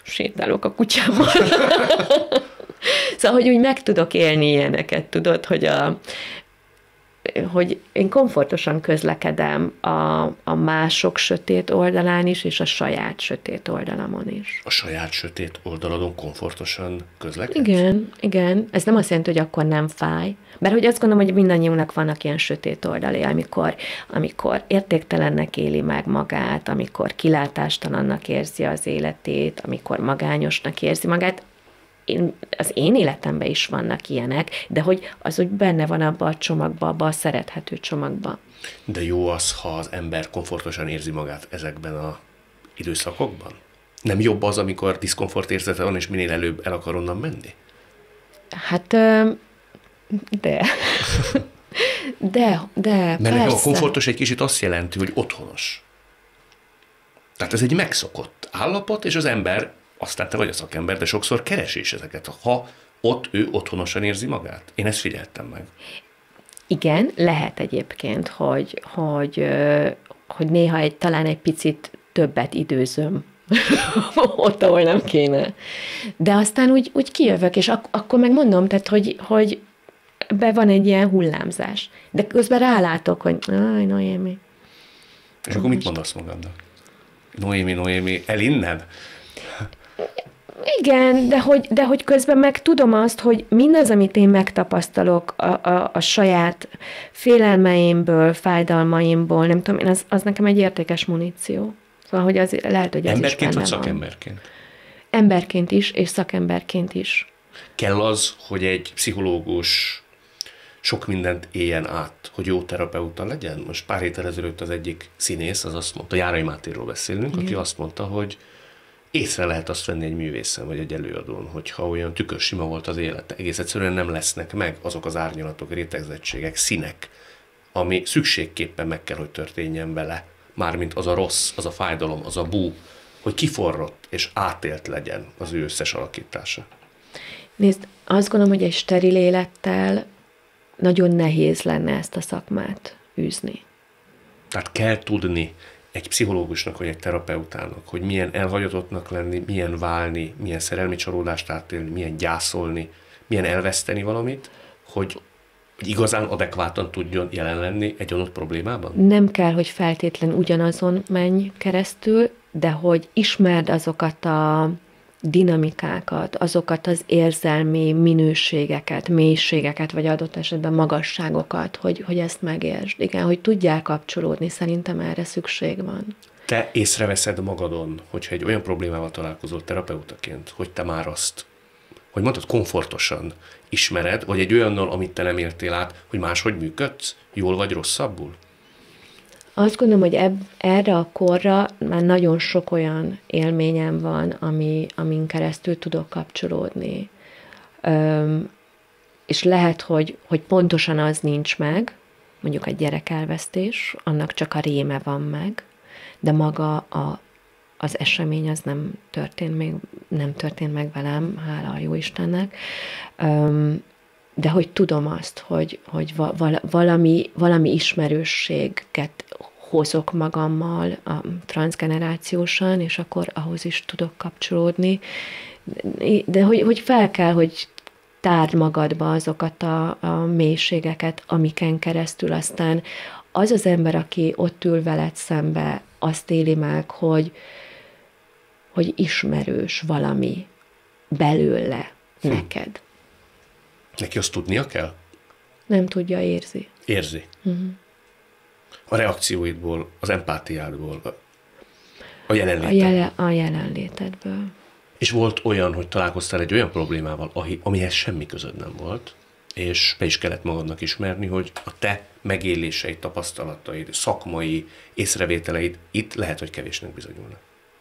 sétálok a kutyámmal. Szóval, hogy úgy meg tudok élni ilyeneket, tudod, hogy a hogy én komfortosan közlekedem a, a mások sötét oldalán is, és a saját sötét oldalamon is. A saját sötét oldaladon komfortosan közlekedsz? Igen, igen. Ez nem azt jelenti, hogy akkor nem fáj. Mert hogy azt gondolom, hogy mindannyiunknak vannak ilyen sötét oldalai, amikor, amikor értéktelennek éli meg magát, amikor kilátástalannak érzi az életét, amikor magányosnak érzi magát. Én, az én életemben is vannak ilyenek, de hogy az úgy benne van abba a csomagba, abba a szerethető csomagba. De jó az, ha az ember komfortosan érzi magát ezekben az időszakokban? Nem jobb az, amikor diszkomfort érzete van, és minél előbb el akar onnan menni? Hát, de. de, de, Mert persze. nekem a komfortos egy kicsit azt jelenti, hogy otthonos. Tehát ez egy megszokott állapot, és az ember, aztán te vagy a szakember, de sokszor keresi is ezeket, ha ott ő otthonosan érzi magát. Én ezt figyeltem meg. Igen, lehet egyébként, hogy, hogy, hogy néha egy, talán egy picit többet időzöm ott, ahol nem kéne. De aztán úgy, úgy kijövök, és ak- akkor meg mondom, tehát, hogy, hogy be van egy ilyen hullámzás. De közben rálátok, hogy aj, Noémi. És akkor mit mondasz magadnak? Noémi, Noémi, el innen? Igen, de hogy, de hogy közben meg tudom azt, hogy mindaz, amit én megtapasztalok a, a, a saját félelmeimből, fájdalmaimból, nem tudom én, az, az nekem egy értékes muníció. Szóval, hogy az lehet, hogy az emberként is vagy van. szakemberként? Emberként is, és szakemberként is. Kell az, hogy egy pszichológus sok mindent éljen át, hogy jó terapeuta legyen? Most pár héttel ezelőtt az egyik színész, az azt mondta, Járai Mátéról beszélünk, igen, aki azt mondta, hogy észre lehet azt venni egy művészen, vagy egy előadón, hogyha olyan tükörsima volt az élete. Egész egyszerűen nem lesznek meg azok az árnyalatok, rétegzettségek, színek, ami szükségképpen meg kell, hogy történjen vele. Mármint az a rossz, az a fájdalom, az a bú, hogy kiforrott és átélt legyen az ő összes alakítása. Nézd, azt gondolom, hogy egy steril élettel nagyon nehéz lenne ezt a szakmát űzni. Tehát kell tudni egy pszichológusnak, vagy egy terapeutának, hogy milyen elhagyatottnak lenni, milyen válni, milyen szerelmi csalódást átélni, milyen gyászolni, milyen elveszteni valamit, hogy, hogy igazán adekvátan tudjon jelen lenni egy adott problémában? Nem kell, hogy feltétlen ugyanazon menj keresztül, de hogy ismerd azokat a dinamikákat, azokat az érzelmi minőségeket, mélységeket, vagy adott esetben magasságokat, hogy, hogy ezt megértsd. Igen, hogy tudjál kapcsolódni, szerintem erre szükség van. Te észreveszed magadon, hogyha egy olyan problémával találkozol terapeutaként, hogy te már azt, hogy mondtad, komfortosan ismered, vagy egy olyannal, amit te nem értél át, hogy máshogy működsz, jól vagy rosszabbul? Azt gondolom, hogy eb, erre a korra már nagyon sok olyan élményem van, ami, amin keresztül tudok kapcsolódni. Öm, és lehet, hogy, hogy pontosan az nincs meg, mondjuk egy gyerekelvesztés, annak csak a réme van meg, de maga a, az esemény az nem történt, még, nem történt meg velem, hála a Jóistennek. Öm, de hogy tudom azt, hogy, hogy valami, valami ismerősséget hozok magammal a transzgenerációsan, és akkor ahhoz is tudok kapcsolódni. De hogy, hogy fel kell, hogy tárd magadba azokat a, a mélységeket, amiken keresztül aztán az az ember, aki ott ül veled szembe, azt éli meg, hogy, hogy ismerős valami belőle hm. neked. Neki azt tudnia kell? Nem tudja, érzi. Érzi. Uh-huh. A reakcióidból, az empátiádból, a jelenlétedből. A, jele, a jelenlétedből. És volt olyan, hogy találkoztál egy olyan problémával, amihez semmi közöd nem volt, és be is kellett magadnak ismerni, hogy a te megéléseid, tapasztalataid, szakmai észrevételeid itt lehet, hogy kevésnek bizonyulnak.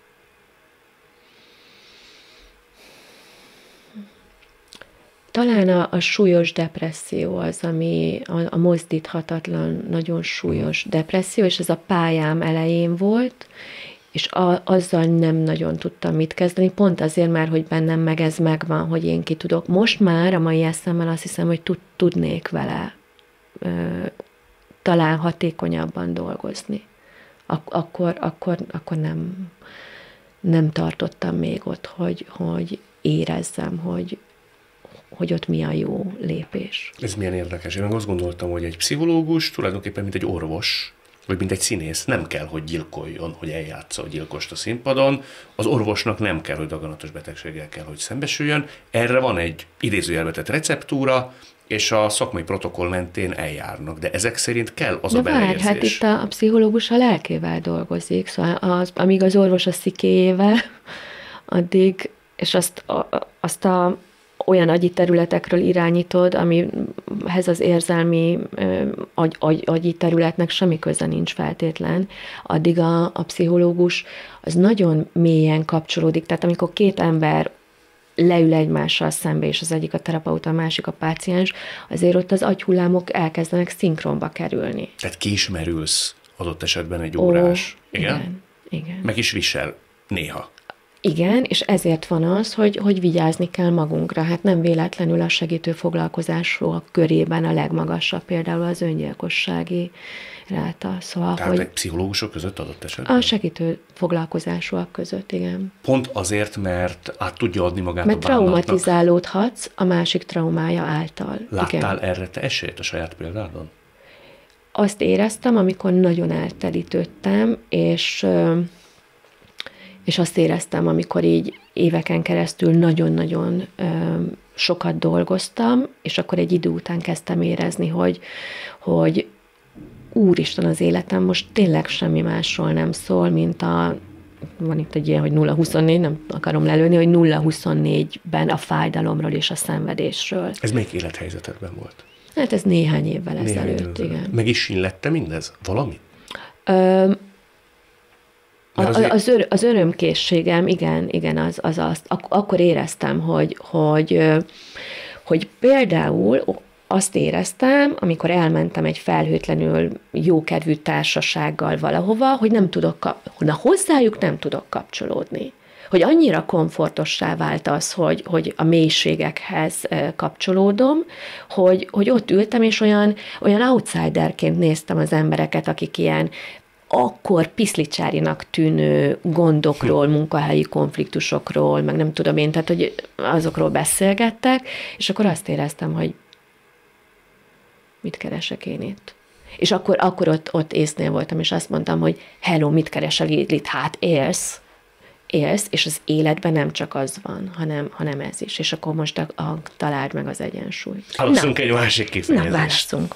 Talán a, a súlyos depresszió az, ami a, a mozdíthatatlan, nagyon súlyos depresszió, és ez a pályám elején volt, és a, azzal nem nagyon tudtam mit kezdeni, pont azért már, hogy bennem meg ez megvan, hogy én ki tudok. Most már a mai eszemmel azt hiszem, hogy tud, tudnék vele ö, talán hatékonyabban dolgozni. Ak- akkor, akkor, akkor nem, nem tartottam még ott, hogy, hogy érezzem, hogy, hogy ott mi a jó lépés. Ez milyen érdekes. Én meg azt gondoltam, hogy egy pszichológus tulajdonképpen, mint egy orvos, vagy mint egy színész, nem kell, hogy gyilkoljon, hogy eljátsza a gyilkost a színpadon. Az orvosnak nem kell, hogy daganatos betegséggel kell, hogy szembesüljön. Erre van egy idézőjelbe tett receptúra, és a szakmai protokoll mentén eljárnak. De ezek szerint kell az de a beleérzés. Vár, hát itt a, a pszichológus a lelkével dolgozik, szóval az, amíg az orvos a szikéjével, addig, és azt a, azt a olyan agyi területekről irányítod, amihez az érzelmi agy, agy, agyi területnek semmi köze nincs feltétlen, addig a, a pszichológus az nagyon mélyen kapcsolódik. Tehát amikor két ember leül egymással szembe, és az egyik a terapeuta, a másik a páciens, azért ott az agyhullámok elkezdenek szinkronba kerülni. Tehát ki is merülsz adott esetben egy órás. Ó, igen? igen? Igen. Meg is visel néha. Igen, és ezért van az, hogy, hogy vigyázni kell magunkra. Hát nem véletlenül a segítő foglalkozások körében a legmagasabb például az öngyilkossági ráta. Szóval, Tehát hogy egy pszichológusok között adott esetben? A segítő foglalkozásúak között, igen. Pont azért, mert át tudja adni magát mert a bánatnak. Mert traumatizálódhatsz a másik traumája által. Láttál igen. erre te esélyt a saját példádon? Azt éreztem, amikor nagyon eltelítődtem, és... és azt éreztem, amikor így éveken keresztül nagyon-nagyon ö, sokat dolgoztam, és akkor egy idő után kezdtem érezni, hogy, hogy úristen, az életem most tényleg semmi másról nem szól, mint a, van itt egy ilyen, hogy nulla huszonnégy, nem akarom lelőni, hogy nulla huszonnégyben a fájdalomról és a szenvedésről. Ez melyik élethelyzetedben volt? Hát ez néhány évvel néhány ezelőtt, évvel. igen. Meg is sínlette mindez? Valami? Ö, azért... Az, ör, az örömkészségem, igen, igen, az, az azt. Ak- akkor éreztem, hogy, hogy, hogy például azt éreztem, amikor elmentem egy felhőtlenül jókedvű társasággal valahova, hogy nem tudok, kap- na hozzájuk nem tudok kapcsolódni. Hogy annyira komfortossá vált az, hogy, hogy a mélységekhez kapcsolódom, hogy, hogy ott ültem, és olyan, olyan outsiderként néztem az embereket, akik ilyen akkor piszlicsárinak tűnő gondokról, munkahelyi konfliktusokról, meg nem tudom én, tehát hogy azokról beszélgettek, és akkor azt éreztem, hogy mit keresek én itt. És akkor, akkor ott, ott észnél voltam, és azt mondtam, hogy hello, mit keresel itt? Hát élsz, élsz, és az életben nem csak az van, hanem, hanem ez is. És akkor most a, a, találd meg az egyensúlyt. Válasszunk egy másik kifejezést. Na, válasszunk.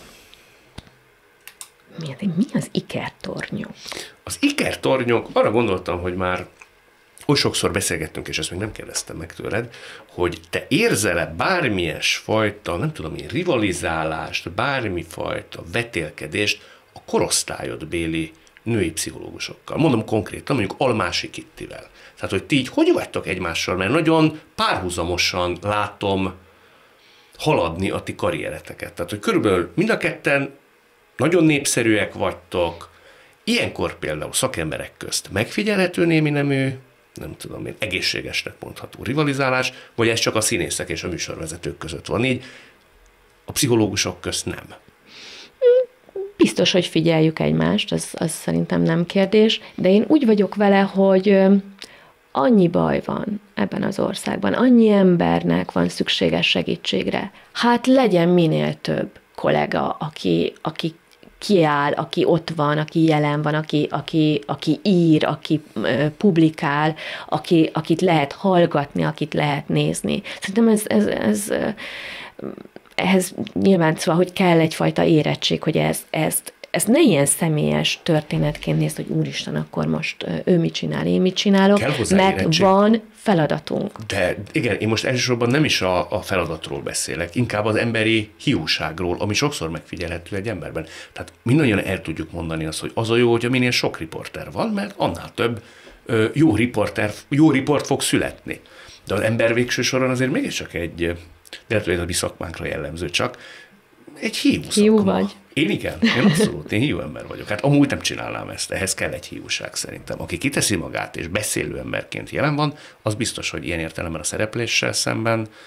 Mi, mi az ikertornyok? Az ikertornyok, arra gondoltam, hogy már oly sokszor beszélgettünk, és ezt még nem kérdeztem meg tőled, hogy te érzel-e bármilyen fajta, nem tudom én, rivalizálást, bármifajta vetélkedést a korosztályodbéli női pszichológusokkal. Mondom konkrétan, mondjuk Almási Kittivel. Tehát, hogy ti így hogy vagytok egymással, mert nagyon párhuzamosan látom haladni a ti karriereteket. Tehát, hogy körülbelül mind a ketten nagyon népszerűek vagytok. Ilyenkor például szakemberek közt megfigyelhető némi nemű, nem tudom én, egészségesnek mondható rivalizálás, vagy ez csak a színészek és a műsorvezetők között van így, a pszichológusok közt nem. Biztos, hogy figyeljük egymást, az, az szerintem nem kérdés, de én úgy vagyok vele, hogy annyi baj van ebben az országban, annyi embernek van szükséges segítségre. Hát legyen minél több kollega, aki, aki kiáll, aki ott van, aki jelen van, aki, aki, aki ír, aki publikál, aki, akit lehet hallgatni, akit lehet nézni. Szerintem ez, ez, ez ehhez nyilván szóval, hogy kell egyfajta érettség, hogy ez, ezt, ezt ne ilyen személyes történetként nézd, hogy úristen, akkor most ő mit csinál, én mit csinálok, mert van feladatunk. De igen, én most elsősorban nem is a, a feladatról beszélek, inkább az emberi hiúságról, ami sokszor megfigyelhető egy emberben. Tehát mindannyian el tudjuk mondani azt, hogy az a jó, hogy minél sok riporter van, mert annál több ö, jó riporter, jó riport fog születni. De az ember végső soron azért mégiscsak egy, de lehet, hogy ez a mi szakmánkra jellemző csak, egy hiú szakma. Hiú vagy. Én igen, én abszolút, én hiú ember vagyok. Hát amúgy nem csinálnám ezt, ehhez kell egy hiúság szerintem. Aki kiteszi magát és beszélő emberként jelen van, az biztos, hogy ilyen értelemben a szerepléssel szemben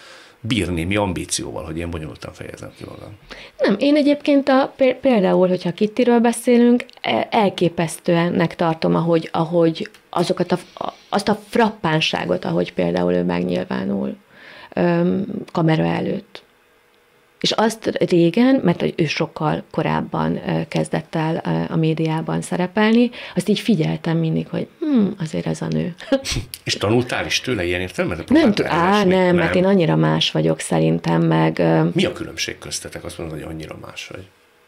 bírni, mi ambícióval, hogy ilyen bonyolultan fejezem ki magam? Nem, én egyébként a, például, hogyha Kittiről beszélünk, elképesztőennek tartom, ahogy, ahogy azokat a, azt a frappánságot, ahogy például ő megnyilvánul öm, kamera előtt. És azt régen, mert ő sokkal korábban kezdett el a médiában szerepelni, azt így figyeltem mindig, hogy hm, azért ez a nő. És tanultál is tőle ilyen értelmet? Nem, á, nem, nem, mert én annyira más vagyok szerintem, meg... Mi a különbség köztetek? Azt mondod, hogy annyira más vagy.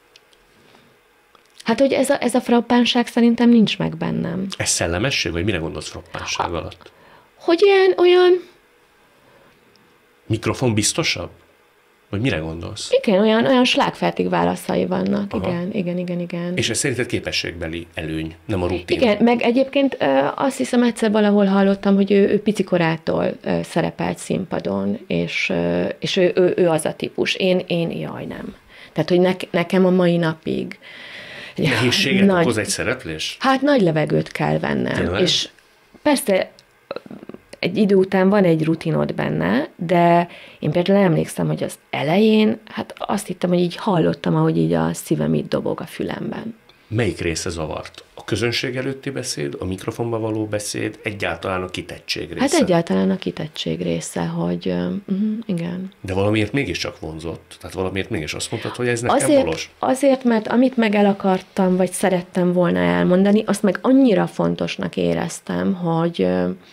Hát, hogy ez a, ez a frappánság szerintem nincs meg bennem. Ez szellemesség, vagy mire gondolsz frappánság alatt? Hogy ilyen, olyan... Mikrofon biztosabb? Vagy mire gondolsz? Igen, olyan, olyan slágfertig válaszai vannak. Aha. Igen, igen, igen, igen. És ez szerinted képességbeli előny, nem a rutin? Igen, meg egyébként azt hiszem egyszer valahol hallottam, hogy ő, ő picikorától szerepelt színpadon, és, és ő, ő, ő az a típus. Én, én jaj, nem. Tehát, hogy ne, nekem a mai napig... Nehézséget nagy, okoz egy szereplés? Hát nagy levegőt kell vennem. Tényleg? És persze egy idő után van egy rutinod benne, de én például emlékszem, hogy az elején, hát azt hittem, hogy így hallottam, ahogy így a szívem itt dobog a fülemben. Melyik része zavart? A közönség előtti beszéd, a mikrofonba való beszéd, egyáltalán a kitettség része? Hát egyáltalán a kitettség része, hogy uh, igen. De valamiért mégiscsak vonzott? Tehát valamiért mégis azt mondtad, hogy ez nekem azért, valós? Azért, mert amit meg el akartam, vagy szerettem volna elmondani, azt meg annyira fontosnak éreztem, hogy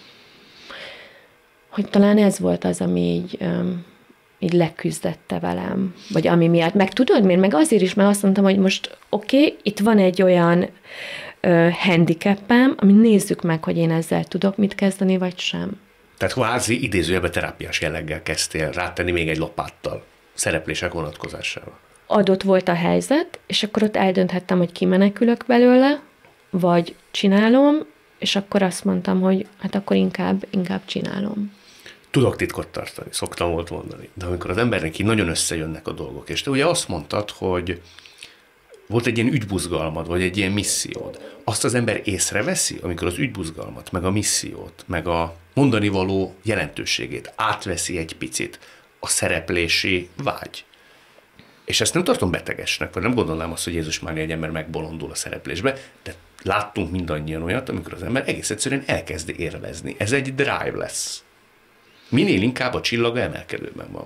hogy talán ez volt az, ami így, um, így leküzdette velem, vagy ami miatt. Meg tudod miért? Meg azért is, mert azt mondtam, hogy most oké, okay, itt van egy olyan uh, handicapem, ami nézzük meg, hogy én ezzel tudok mit kezdeni, vagy sem. Tehát kvázi idézőjelbe terápiás jelleggel kezdtél rátenni még egy lapáttal, szereplések vonatkozásával. Adott volt a helyzet, és akkor ott eldönthettem, hogy kimenekülök belőle, vagy csinálom, és akkor azt mondtam, hogy hát akkor inkább, inkább csinálom. Tudok titkot tartani, szoktam volt mondani. De amikor az embernek így nagyon összejönnek a dolgok, és te ugye azt mondtad, hogy volt egy ilyen ügybuzgalmad, vagy egy ilyen missziód. Azt az ember észreveszi, amikor az ügybuzgalmat, meg a missziót, meg a mondani való jelentőségét átveszi egy picit a szereplési vágy. És ezt nem tartom betegesnek, vagy nem gondolnám azt, hogy Jézus Mária egy ember megbolondul a szereplésbe, de láttunk mindannyian olyat, amikor az ember egész egyszerűen elkezdi élvezni. Ez egy drive lesz. Minél inkább a csillaga emelkedőben van.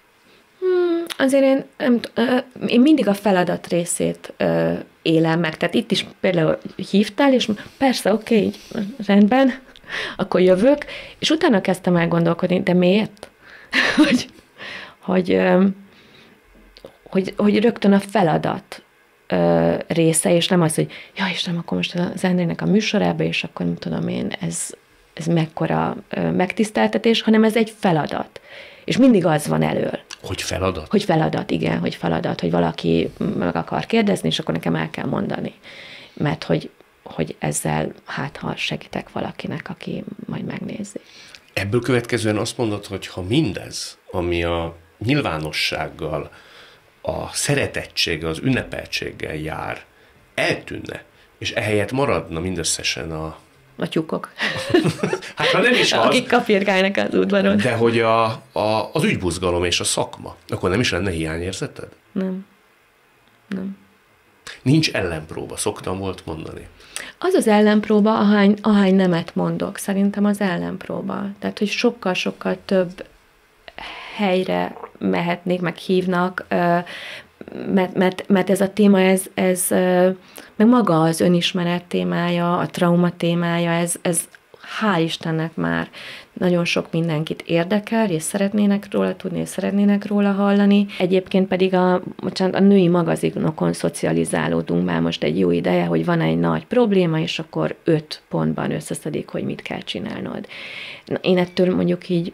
Hmm, azért én, nem, én mindig a feladat részét ö, élem meg. Tehát itt is például hívtál, és persze, oké, így, rendben, akkor jövök, és utána kezdtem el gondolkodni, de miért? hogy, hogy, ö, hogy, hogy rögtön a feladat ö, része, és nem az, hogy ja, Istenem, akkor most az Endrének a műsorába, és akkor nem tudom én, ez... ez mekkora ö, megtiszteltetés, hanem ez egy feladat. És mindig az van elől. Hogy feladat? Hogy feladat, igen, hogy feladat, hogy valaki meg akar kérdezni, és akkor nekem el kell mondani. Mert hogy, hogy ezzel, hát ha segítek valakinek, aki majd megnézi. Ebből következően azt mondod, hogy ha mindez, ami a nyilvánossággal, a szeretettséggel, az ünnepeltséggel jár, eltűnne, és ehelyett maradna mindösszesen a A tyúkok. Hát ha nem is az. Akik kapirgálnak az udvaron. De hogy a, a, az ügybuzgalom és a szakma, akkor nem is lenne hiányérzeted? Nem. Nem. Nincs ellenpróba, szoktam volt mondani. Az az ellenpróba, ahány, ahány nemet mondok, szerintem az ellenpróba. Tehát, hogy sokkal-sokkal több helyre mehetnék, meg hívnak, mert, mert, mert ez a téma, ez, ez meg maga az önismeret témája, a trauma témája, ez, ez hál' Istennek már nagyon sok mindenkit érdekel, és szeretnének róla tudni, és szeretnének róla hallani. Egyébként pedig a, bocsánat, a női magazinokon szocializálódunk már most egy jó ideje, hogy van egy nagy probléma, és akkor öt pontban összeszedik, hogy mit kell csinálnod. Na, én ettől mondjuk így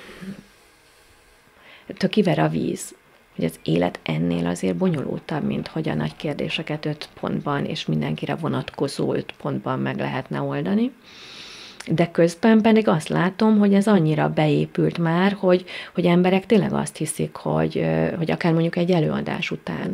ettől kiver a víz, hogy az élet ennél azért bonyolultabb, mint hogy a nagy kérdéseket öt pontban és mindenkire vonatkozó öt pontban meg lehetne oldani. De közben pedig azt látom, hogy ez annyira beépült már, hogy, hogy emberek tényleg azt hiszik, hogy, hogy akár mondjuk egy előadás után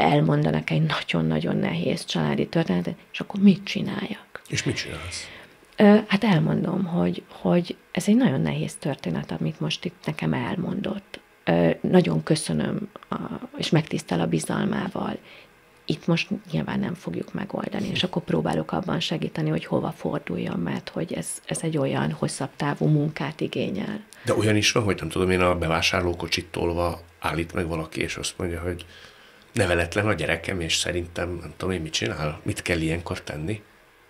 elmondanak egy nagyon-nagyon nehéz családi történetet, és akkor mit csináljak? És mit csinálsz? Hát elmondom, hogy, hogy ez egy nagyon nehéz történet, amit most itt nekem elmondott. Nagyon köszönöm, és megtisztel a bizalmával. Itt most nyilván nem fogjuk megoldani, és akkor próbálok abban segíteni, hogy hova forduljon, mert hogy ez, ez egy olyan hosszabb távú munkát igényel. De olyan is van, hogy nem tudom én, a bevásárlókocsit tolva állít meg valaki, és azt mondja, hogy neveletlen a gyerekem, és szerintem nem tudom én mit csinál, mit kell ilyenkor tenni?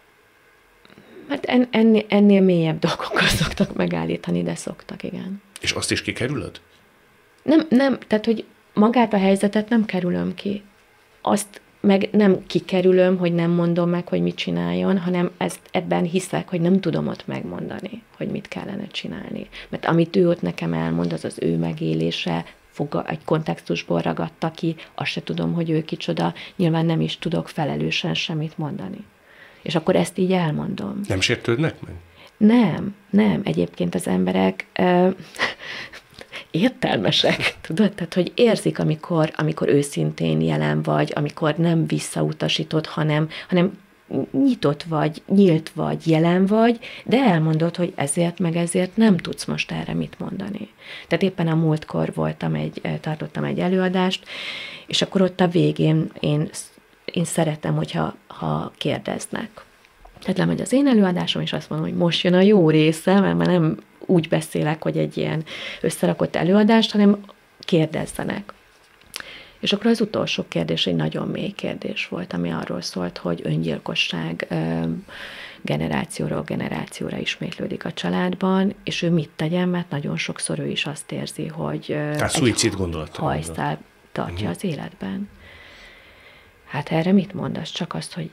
Hát en, ennél, ennél mélyebb dolgokkal szoktak megállítani, de szoktak, igen. És azt is kikerülöd? Nem, nem, tehát, hogy magát a helyzetet nem kerülöm ki. Azt meg nem kikerülöm, hogy nem mondom meg, hogy mit csináljon, hanem ezt ebben hiszek, hogy nem tudom ott megmondani, hogy mit kellene csinálni. Mert amit ő ott nekem elmond, az az ő megélése, fog, egy kontextusból ragadta ki, azt se tudom, hogy ő kicsoda, nyilván nem is tudok felelősen semmit mondani. És akkor ezt így elmondom. Nem sértődnek meg? Nem, nem. Egyébként az emberek ö, értelmesek, tudod? Tehát, hogy érzik, amikor, amikor őszintén jelen vagy, amikor nem visszautasítod, hanem, hanem nyitott vagy, nyílt vagy, jelen vagy, de elmondod, hogy ezért meg ezért nem tudsz most erre mit mondani. Tehát éppen a múltkor voltam egy, tartottam egy előadást, és akkor ott a végén én, én szeretem, hogyha ha kérdeznek. Tehát lemegy az én előadásom, és azt mondom, hogy most jön a jó része, mert már nem úgy beszélek, hogy egy ilyen összerakott előadást, hanem kérdezzenek. És akkor az utolsó kérdés egy nagyon mély kérdés volt, ami arról szólt, hogy öngyilkosság generációról generációra ismétlődik a családban, és ő mit tegyen, mert nagyon sokszor ő is azt érzi, hogy Tehát szuicid gondolata. hajszál tartja uh-huh. az életben. Hát erre mit mondasz? Csak azt, hogy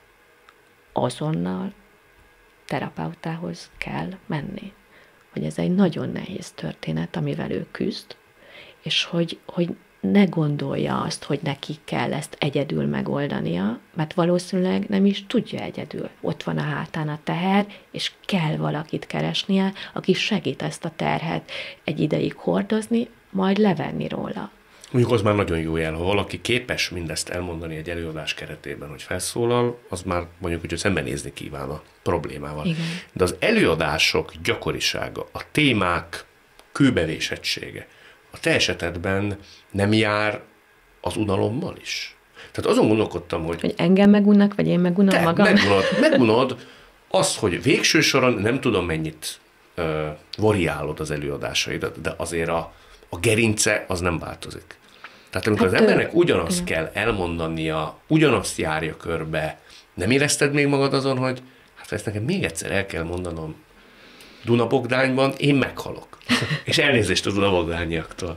azonnal terapeutához kell menni. Hogy ez egy nagyon nehéz történet, amivel ő küzd, és hogy, hogy ne gondolja azt, hogy neki kell ezt egyedül megoldania, mert valószínűleg nem is tudja egyedül. Ott van a hátán a teher, és kell valakit keresnie, aki segít ezt a terhet egy ideig hordozni, majd levenni róla. Mondjuk az már nagyon jó jel, ha valaki képes mindezt elmondani egy előadás keretében, hogy felszólal, az már mondjuk, hogy szembenézni kíván a problémával. Igen. De az előadások gyakorisága, a témák kőbevésettsége, a te esetedben nem jár az unalommal is? Tehát azon gondolkodtam, hogy... Hogy engem megunnak, vagy én megunom magam? Megunod, megunod azt, hogy végső soron nem tudom mennyit uh, variálod az előadásaidat, de azért a, a gerince az nem változik. Tehát amikor hát az embernek ő... ugyanazt igen. kell elmondania, ugyanazt járja körbe, nem érezted még magad azon, hogy hát ezt nekem még egyszer el kell mondanom Duna-Bogdányban, én meghalok. És elnézést a Duna-Bogdányiaktól.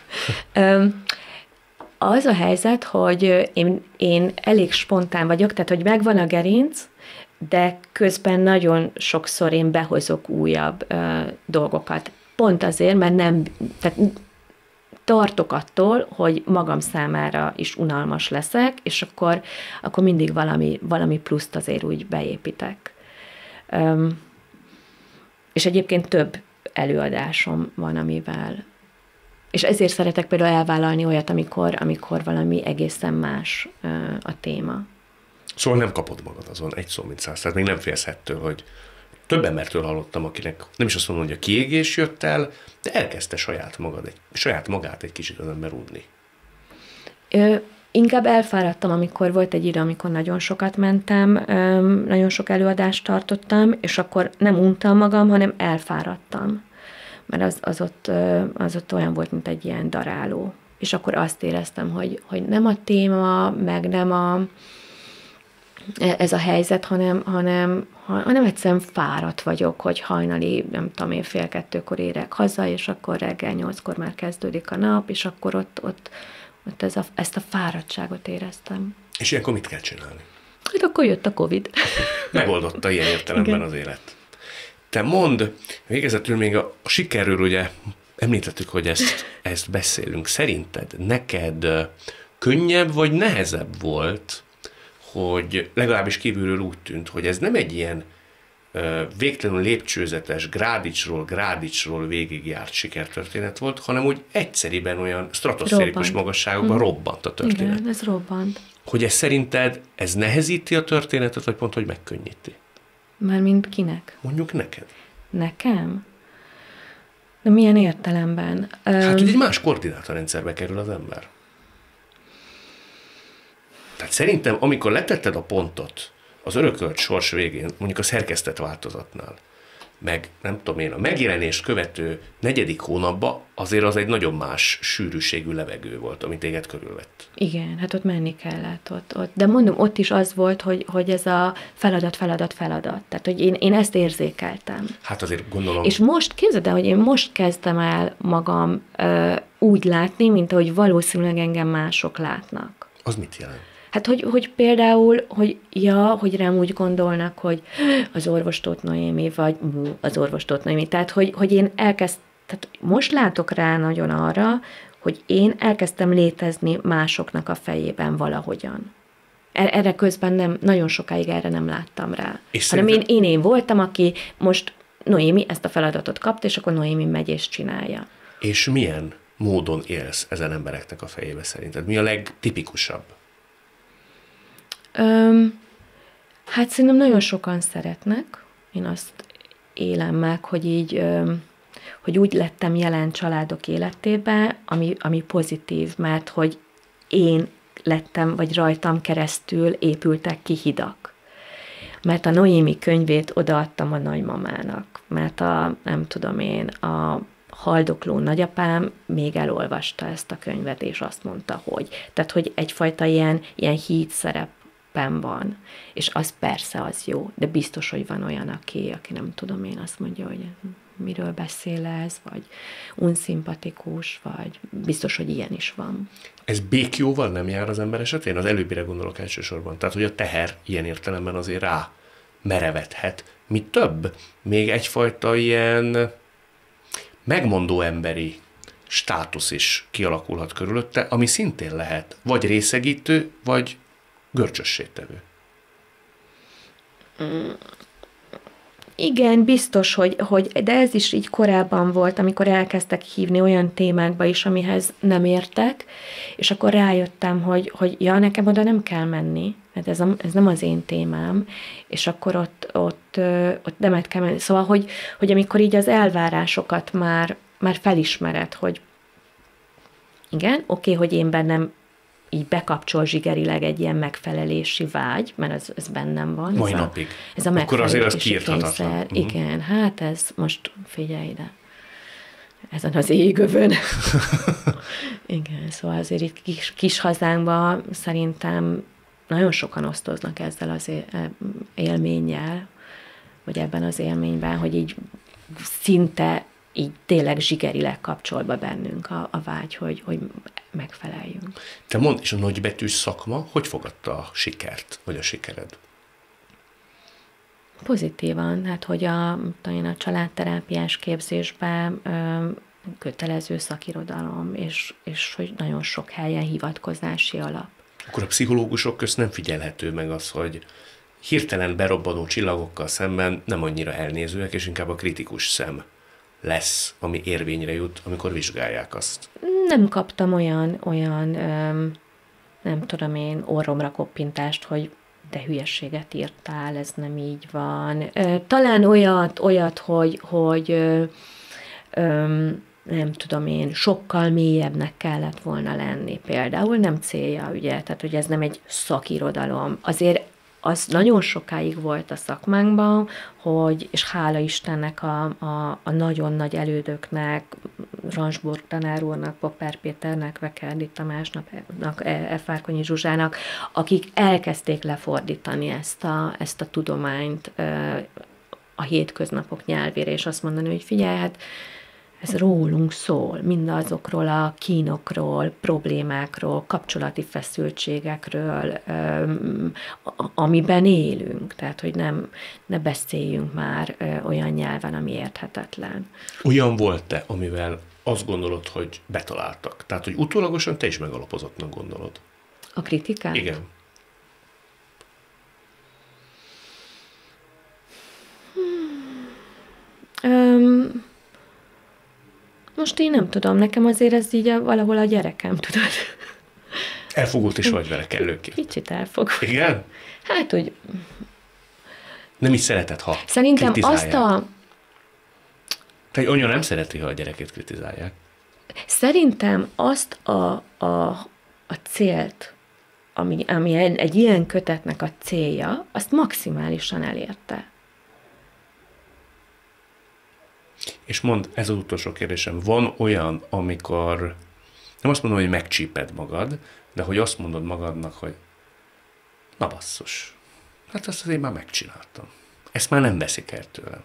Az a helyzet, hogy én, én elég spontán vagyok, tehát hogy megvan a gerinc, de közben nagyon sokszor én behozok újabb ö, dolgokat. Pont azért, mert nem, tehát tartok attól, hogy magam számára is unalmas leszek, és akkor, akkor mindig valami, valami pluszt azért úgy beépítek. Öm, és egyébként több előadásom van, amivel... És ezért szeretek például elvállalni olyat, amikor, amikor valami egészen más ö, a téma. Szóval nem kapod magad azon egy szó, mint száz. Tehát még nem félsz ettől, hogy több embertől hallottam, akinek nem is azt mondom, hogy a kiégés jött el, de elkezdte saját magad, egy, saját magát egy kicsit az ember unni. Ö, inkább elfáradtam, amikor volt egy idő, amikor nagyon sokat mentem, ö, nagyon sok előadást tartottam, és akkor nem untam magam, hanem elfáradtam. Mert az, az, ott, az ott olyan volt, mint egy ilyen daráló. És akkor azt éreztem, hogy, hogy nem a téma, meg nem a, ez a helyzet, hanem, hanem, hanem egyszerűen fáradt vagyok, hogy hajnali, nem tudom én, fél kettőkor érek haza, és akkor reggel nyolckor már kezdődik a nap, és akkor ott, ott, ott ez a, ezt a fáradtságot éreztem. És ilyenkor mit kell csinálni? Hát akkor jött a Covid. Megoldotta ilyen értelemben igen. az élet. Te mondd, végezetül még a, a sikerről ugye említettük, hogy ezt, ezt beszélünk. Szerinted neked könnyebb vagy nehezebb volt, hogy legalábbis kívülről úgy tűnt, hogy ez nem egy ilyen uh, végtelenül lépcsőzetes, grádicsról, grádicsról végigjárt sikertörténet volt, hanem úgy egyszeriben olyan stratoszférikus magasságokban hm. robbant a történet. Igen, ez robbant. Hogy ez szerinted, ez nehezíti a történetet, vagy pont, hogy megkönnyíti? Mármint kinek? Mondjuk neked. Nekem? De milyen értelemben? Hát, hogy egy más koordinátorrendszerbe kerül az ember. Tehát szerintem, amikor letetted a pontot az örökölt sors végén, mondjuk a szerkesztett változatnál, meg nem tudom én, a megjelenést követő negyedik hónapban azért az egy nagyon más sűrűségű levegő volt, amit téged körülvett. Igen, hát ott menni kellett. Ott, ott. De mondom, ott is az volt, hogy, hogy ez a feladat, feladat, feladat. Tehát, hogy én, én ezt érzékeltem. Hát azért gondolom... És most, képzeld el, hogy én most kezdtem el magam ö, úgy látni, mint ahogy valószínűleg engem mások látnak. Az mit jelent? Hát, hogy, hogy például, hogy ja, hogy rám úgy gondolnak, hogy az orvos Tóth Noémi, vagy az orvos Tóth Noémi. Tehát, hogy, hogy én elkezdtem, tehát most látok rá nagyon arra, hogy én elkezdtem létezni másoknak a fejében valahogyan. Erre közben nem, nagyon sokáig erre nem láttam rá. És hanem szerintem... én, én én voltam, aki most Noémi ezt a feladatot kapta, és akkor Noémi megy és csinálja. És milyen módon élsz ezen embereknek a fejébe szerinted? Mi a legtipikusabb? Öm, hát szerintem nagyon sokan szeretnek. Én azt élem meg, hogy így, öm, hogy úgy lettem jelen családok életébe, ami, ami pozitív, mert hogy én lettem, vagy rajtam keresztül épültek ki hidak. Mert a Noémi könyvét odaadtam a nagymamának, mert a, nem tudom én, a haldokló nagyapám még elolvasta ezt a könyvet, és azt mondta, hogy. Tehát, hogy egyfajta ilyen, ilyen híd szerepben van, és az persze az jó, de biztos, hogy van olyan, aki, aki nem tudom én, azt mondja, hogy miről beszél ez, vagy unszimpatikus, vagy biztos, hogy ilyen is van. Ez békjóval nem jár az ember esetén? Az előbbire gondolok elsősorban. Tehát, hogy a teher ilyen értelemben azért rá merevedhet. Mi több, még egyfajta ilyen megmondó emberi státusz is kialakulhat körülötte, ami szintén lehet vagy részegítő, vagy görcsösségtevő. Mm. Igen, biztos, hogy, hogy, de ez is így korábban volt, amikor elkezdtek hívni olyan témákba is, amihez nem értek, és akkor rájöttem, hogy, hogy ja, nekem oda nem kell menni, mert ez, a, ez nem az én témám, és akkor ott, ott, ott nem kell menni. Szóval, hogy, hogy amikor így az elvárásokat már, már felismered, hogy igen, oké, hogy én bennem így bekapcsol zsigerileg egy ilyen megfelelési vágy, mert ez, ez bennem van. Mai ez napig. A, ez a Akkor azért az kiírthatatlan. Uh-huh. Igen, hát ez most figyelj ide. Ezen az égövön. Igen, szóval azért itt kis, kis hazánkban szerintem nagyon sokan osztoznak ezzel az élménnyel, vagy ebben az élményben, hogy így szinte így tényleg zsigerileg kapcsol be bennünk a, a vágy, hogy, hogy megfeleljünk. Te mondd, és a nagybetűs szakma hogy fogadta a sikert, vagy a sikered? Pozitívan, hát hogy a, a családterápiás képzésben ö, kötelező szakirodalom, és, és hogy nagyon sok helyen hivatkozási alap. Akkor a pszichológusok közt nem figyelhető meg az, hogy hirtelen berobbanó csillagokkal szemben nem annyira elnézőek, és inkább a kritikus szem lesz, ami érvényre jut, amikor vizsgálják azt. Nem kaptam olyan, olyan öm, nem tudom én, orromra koppintást, hogy de hülyességet írtál, ez nem így van. Talán olyat, olyat hogy, hogy öm, nem tudom én, sokkal mélyebbnek kellett volna lenni például, nem célja, ugye, tehát hogy ez nem egy szakirodalom. Azért az nagyon sokáig volt a szakmánkban, hogy, és hála Istennek a, a, a nagyon nagy elődöknek, Ransburg tanár úrnak, Popper Péternek, Vekerdi Tamásnak, F. Várkonyi Zsuzsának, akik elkezdték lefordítani ezt a, ezt a tudományt a hétköznapok nyelvére, és azt mondani, hogy figyelj, hát ez rólunk szól, mindazokról a kínokról, problémákról, kapcsolati feszültségekről, amiben élünk. Tehát, hogy nem, ne beszéljünk már olyan nyelven, ami érthetetlen. Olyan volt-e, amivel azt gondolod, hogy betaláltak? Tehát, hogy utólagosan te is megalapozottnak gondolod? A kritikát? Igen. Hmm. Um, Most én nem tudom, nekem azért ez így a, valahol a gyerekem, tudod. Elfogult is vagy vele kellőképp. Kicsit elfogult. Igen? Hát, hogy Nem is szereted, ha Szerintem azt a... Tehát anya nem szereti, ha a gyerekét kritizálják. Szerintem azt a, a, a célt, ami, ami egy ilyen kötetnek a célja, azt maximálisan elérte. És mondd, ez az utolsó kérdésem, van olyan, amikor, nem azt mondom, hogy megcsíped magad, de hogy azt mondod magadnak, hogy na basszus, hát azt azért már megcsináltam. Ezt már nem veszik el tőlem.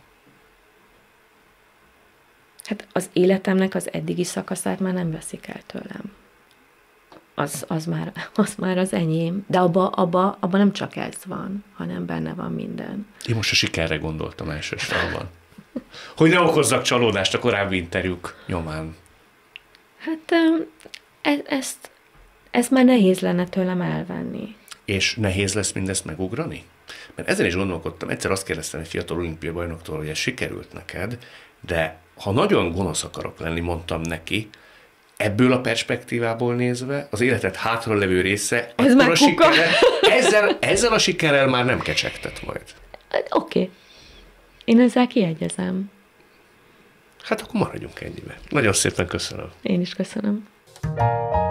Hát az életemnek az eddigi szakaszát már nem veszik el tőlem. Az, az, már, az már az enyém. De abba, abba, abba nem csak ez van, hanem benne van minden. Én most a sikerre gondoltam elsősorban. Hogy ne okozzak csalódást a korábbi interjúk nyomán. Hát e, ezt, ezt már nehéz lenne tőlem elvenni. És nehéz lesz mindezt megugrani? Mert ezen is gondolkodtam, egyszer azt kérdeztem egy fiatal olimpiai bajnoktól, hogy ez sikerült neked, de ha nagyon gonosz akarok lenni, mondtam neki, ebből a perspektívából nézve, az életed hátralevő része, ez már a sikerrel, ezzel, ezzel a sikerrel már nem kecsegtet majd. Oké. Okay. Én ezzel kiegyezem. Hát akkor maradjunk ennyibe. Nagyon szépen köszönöm. Én is köszönöm.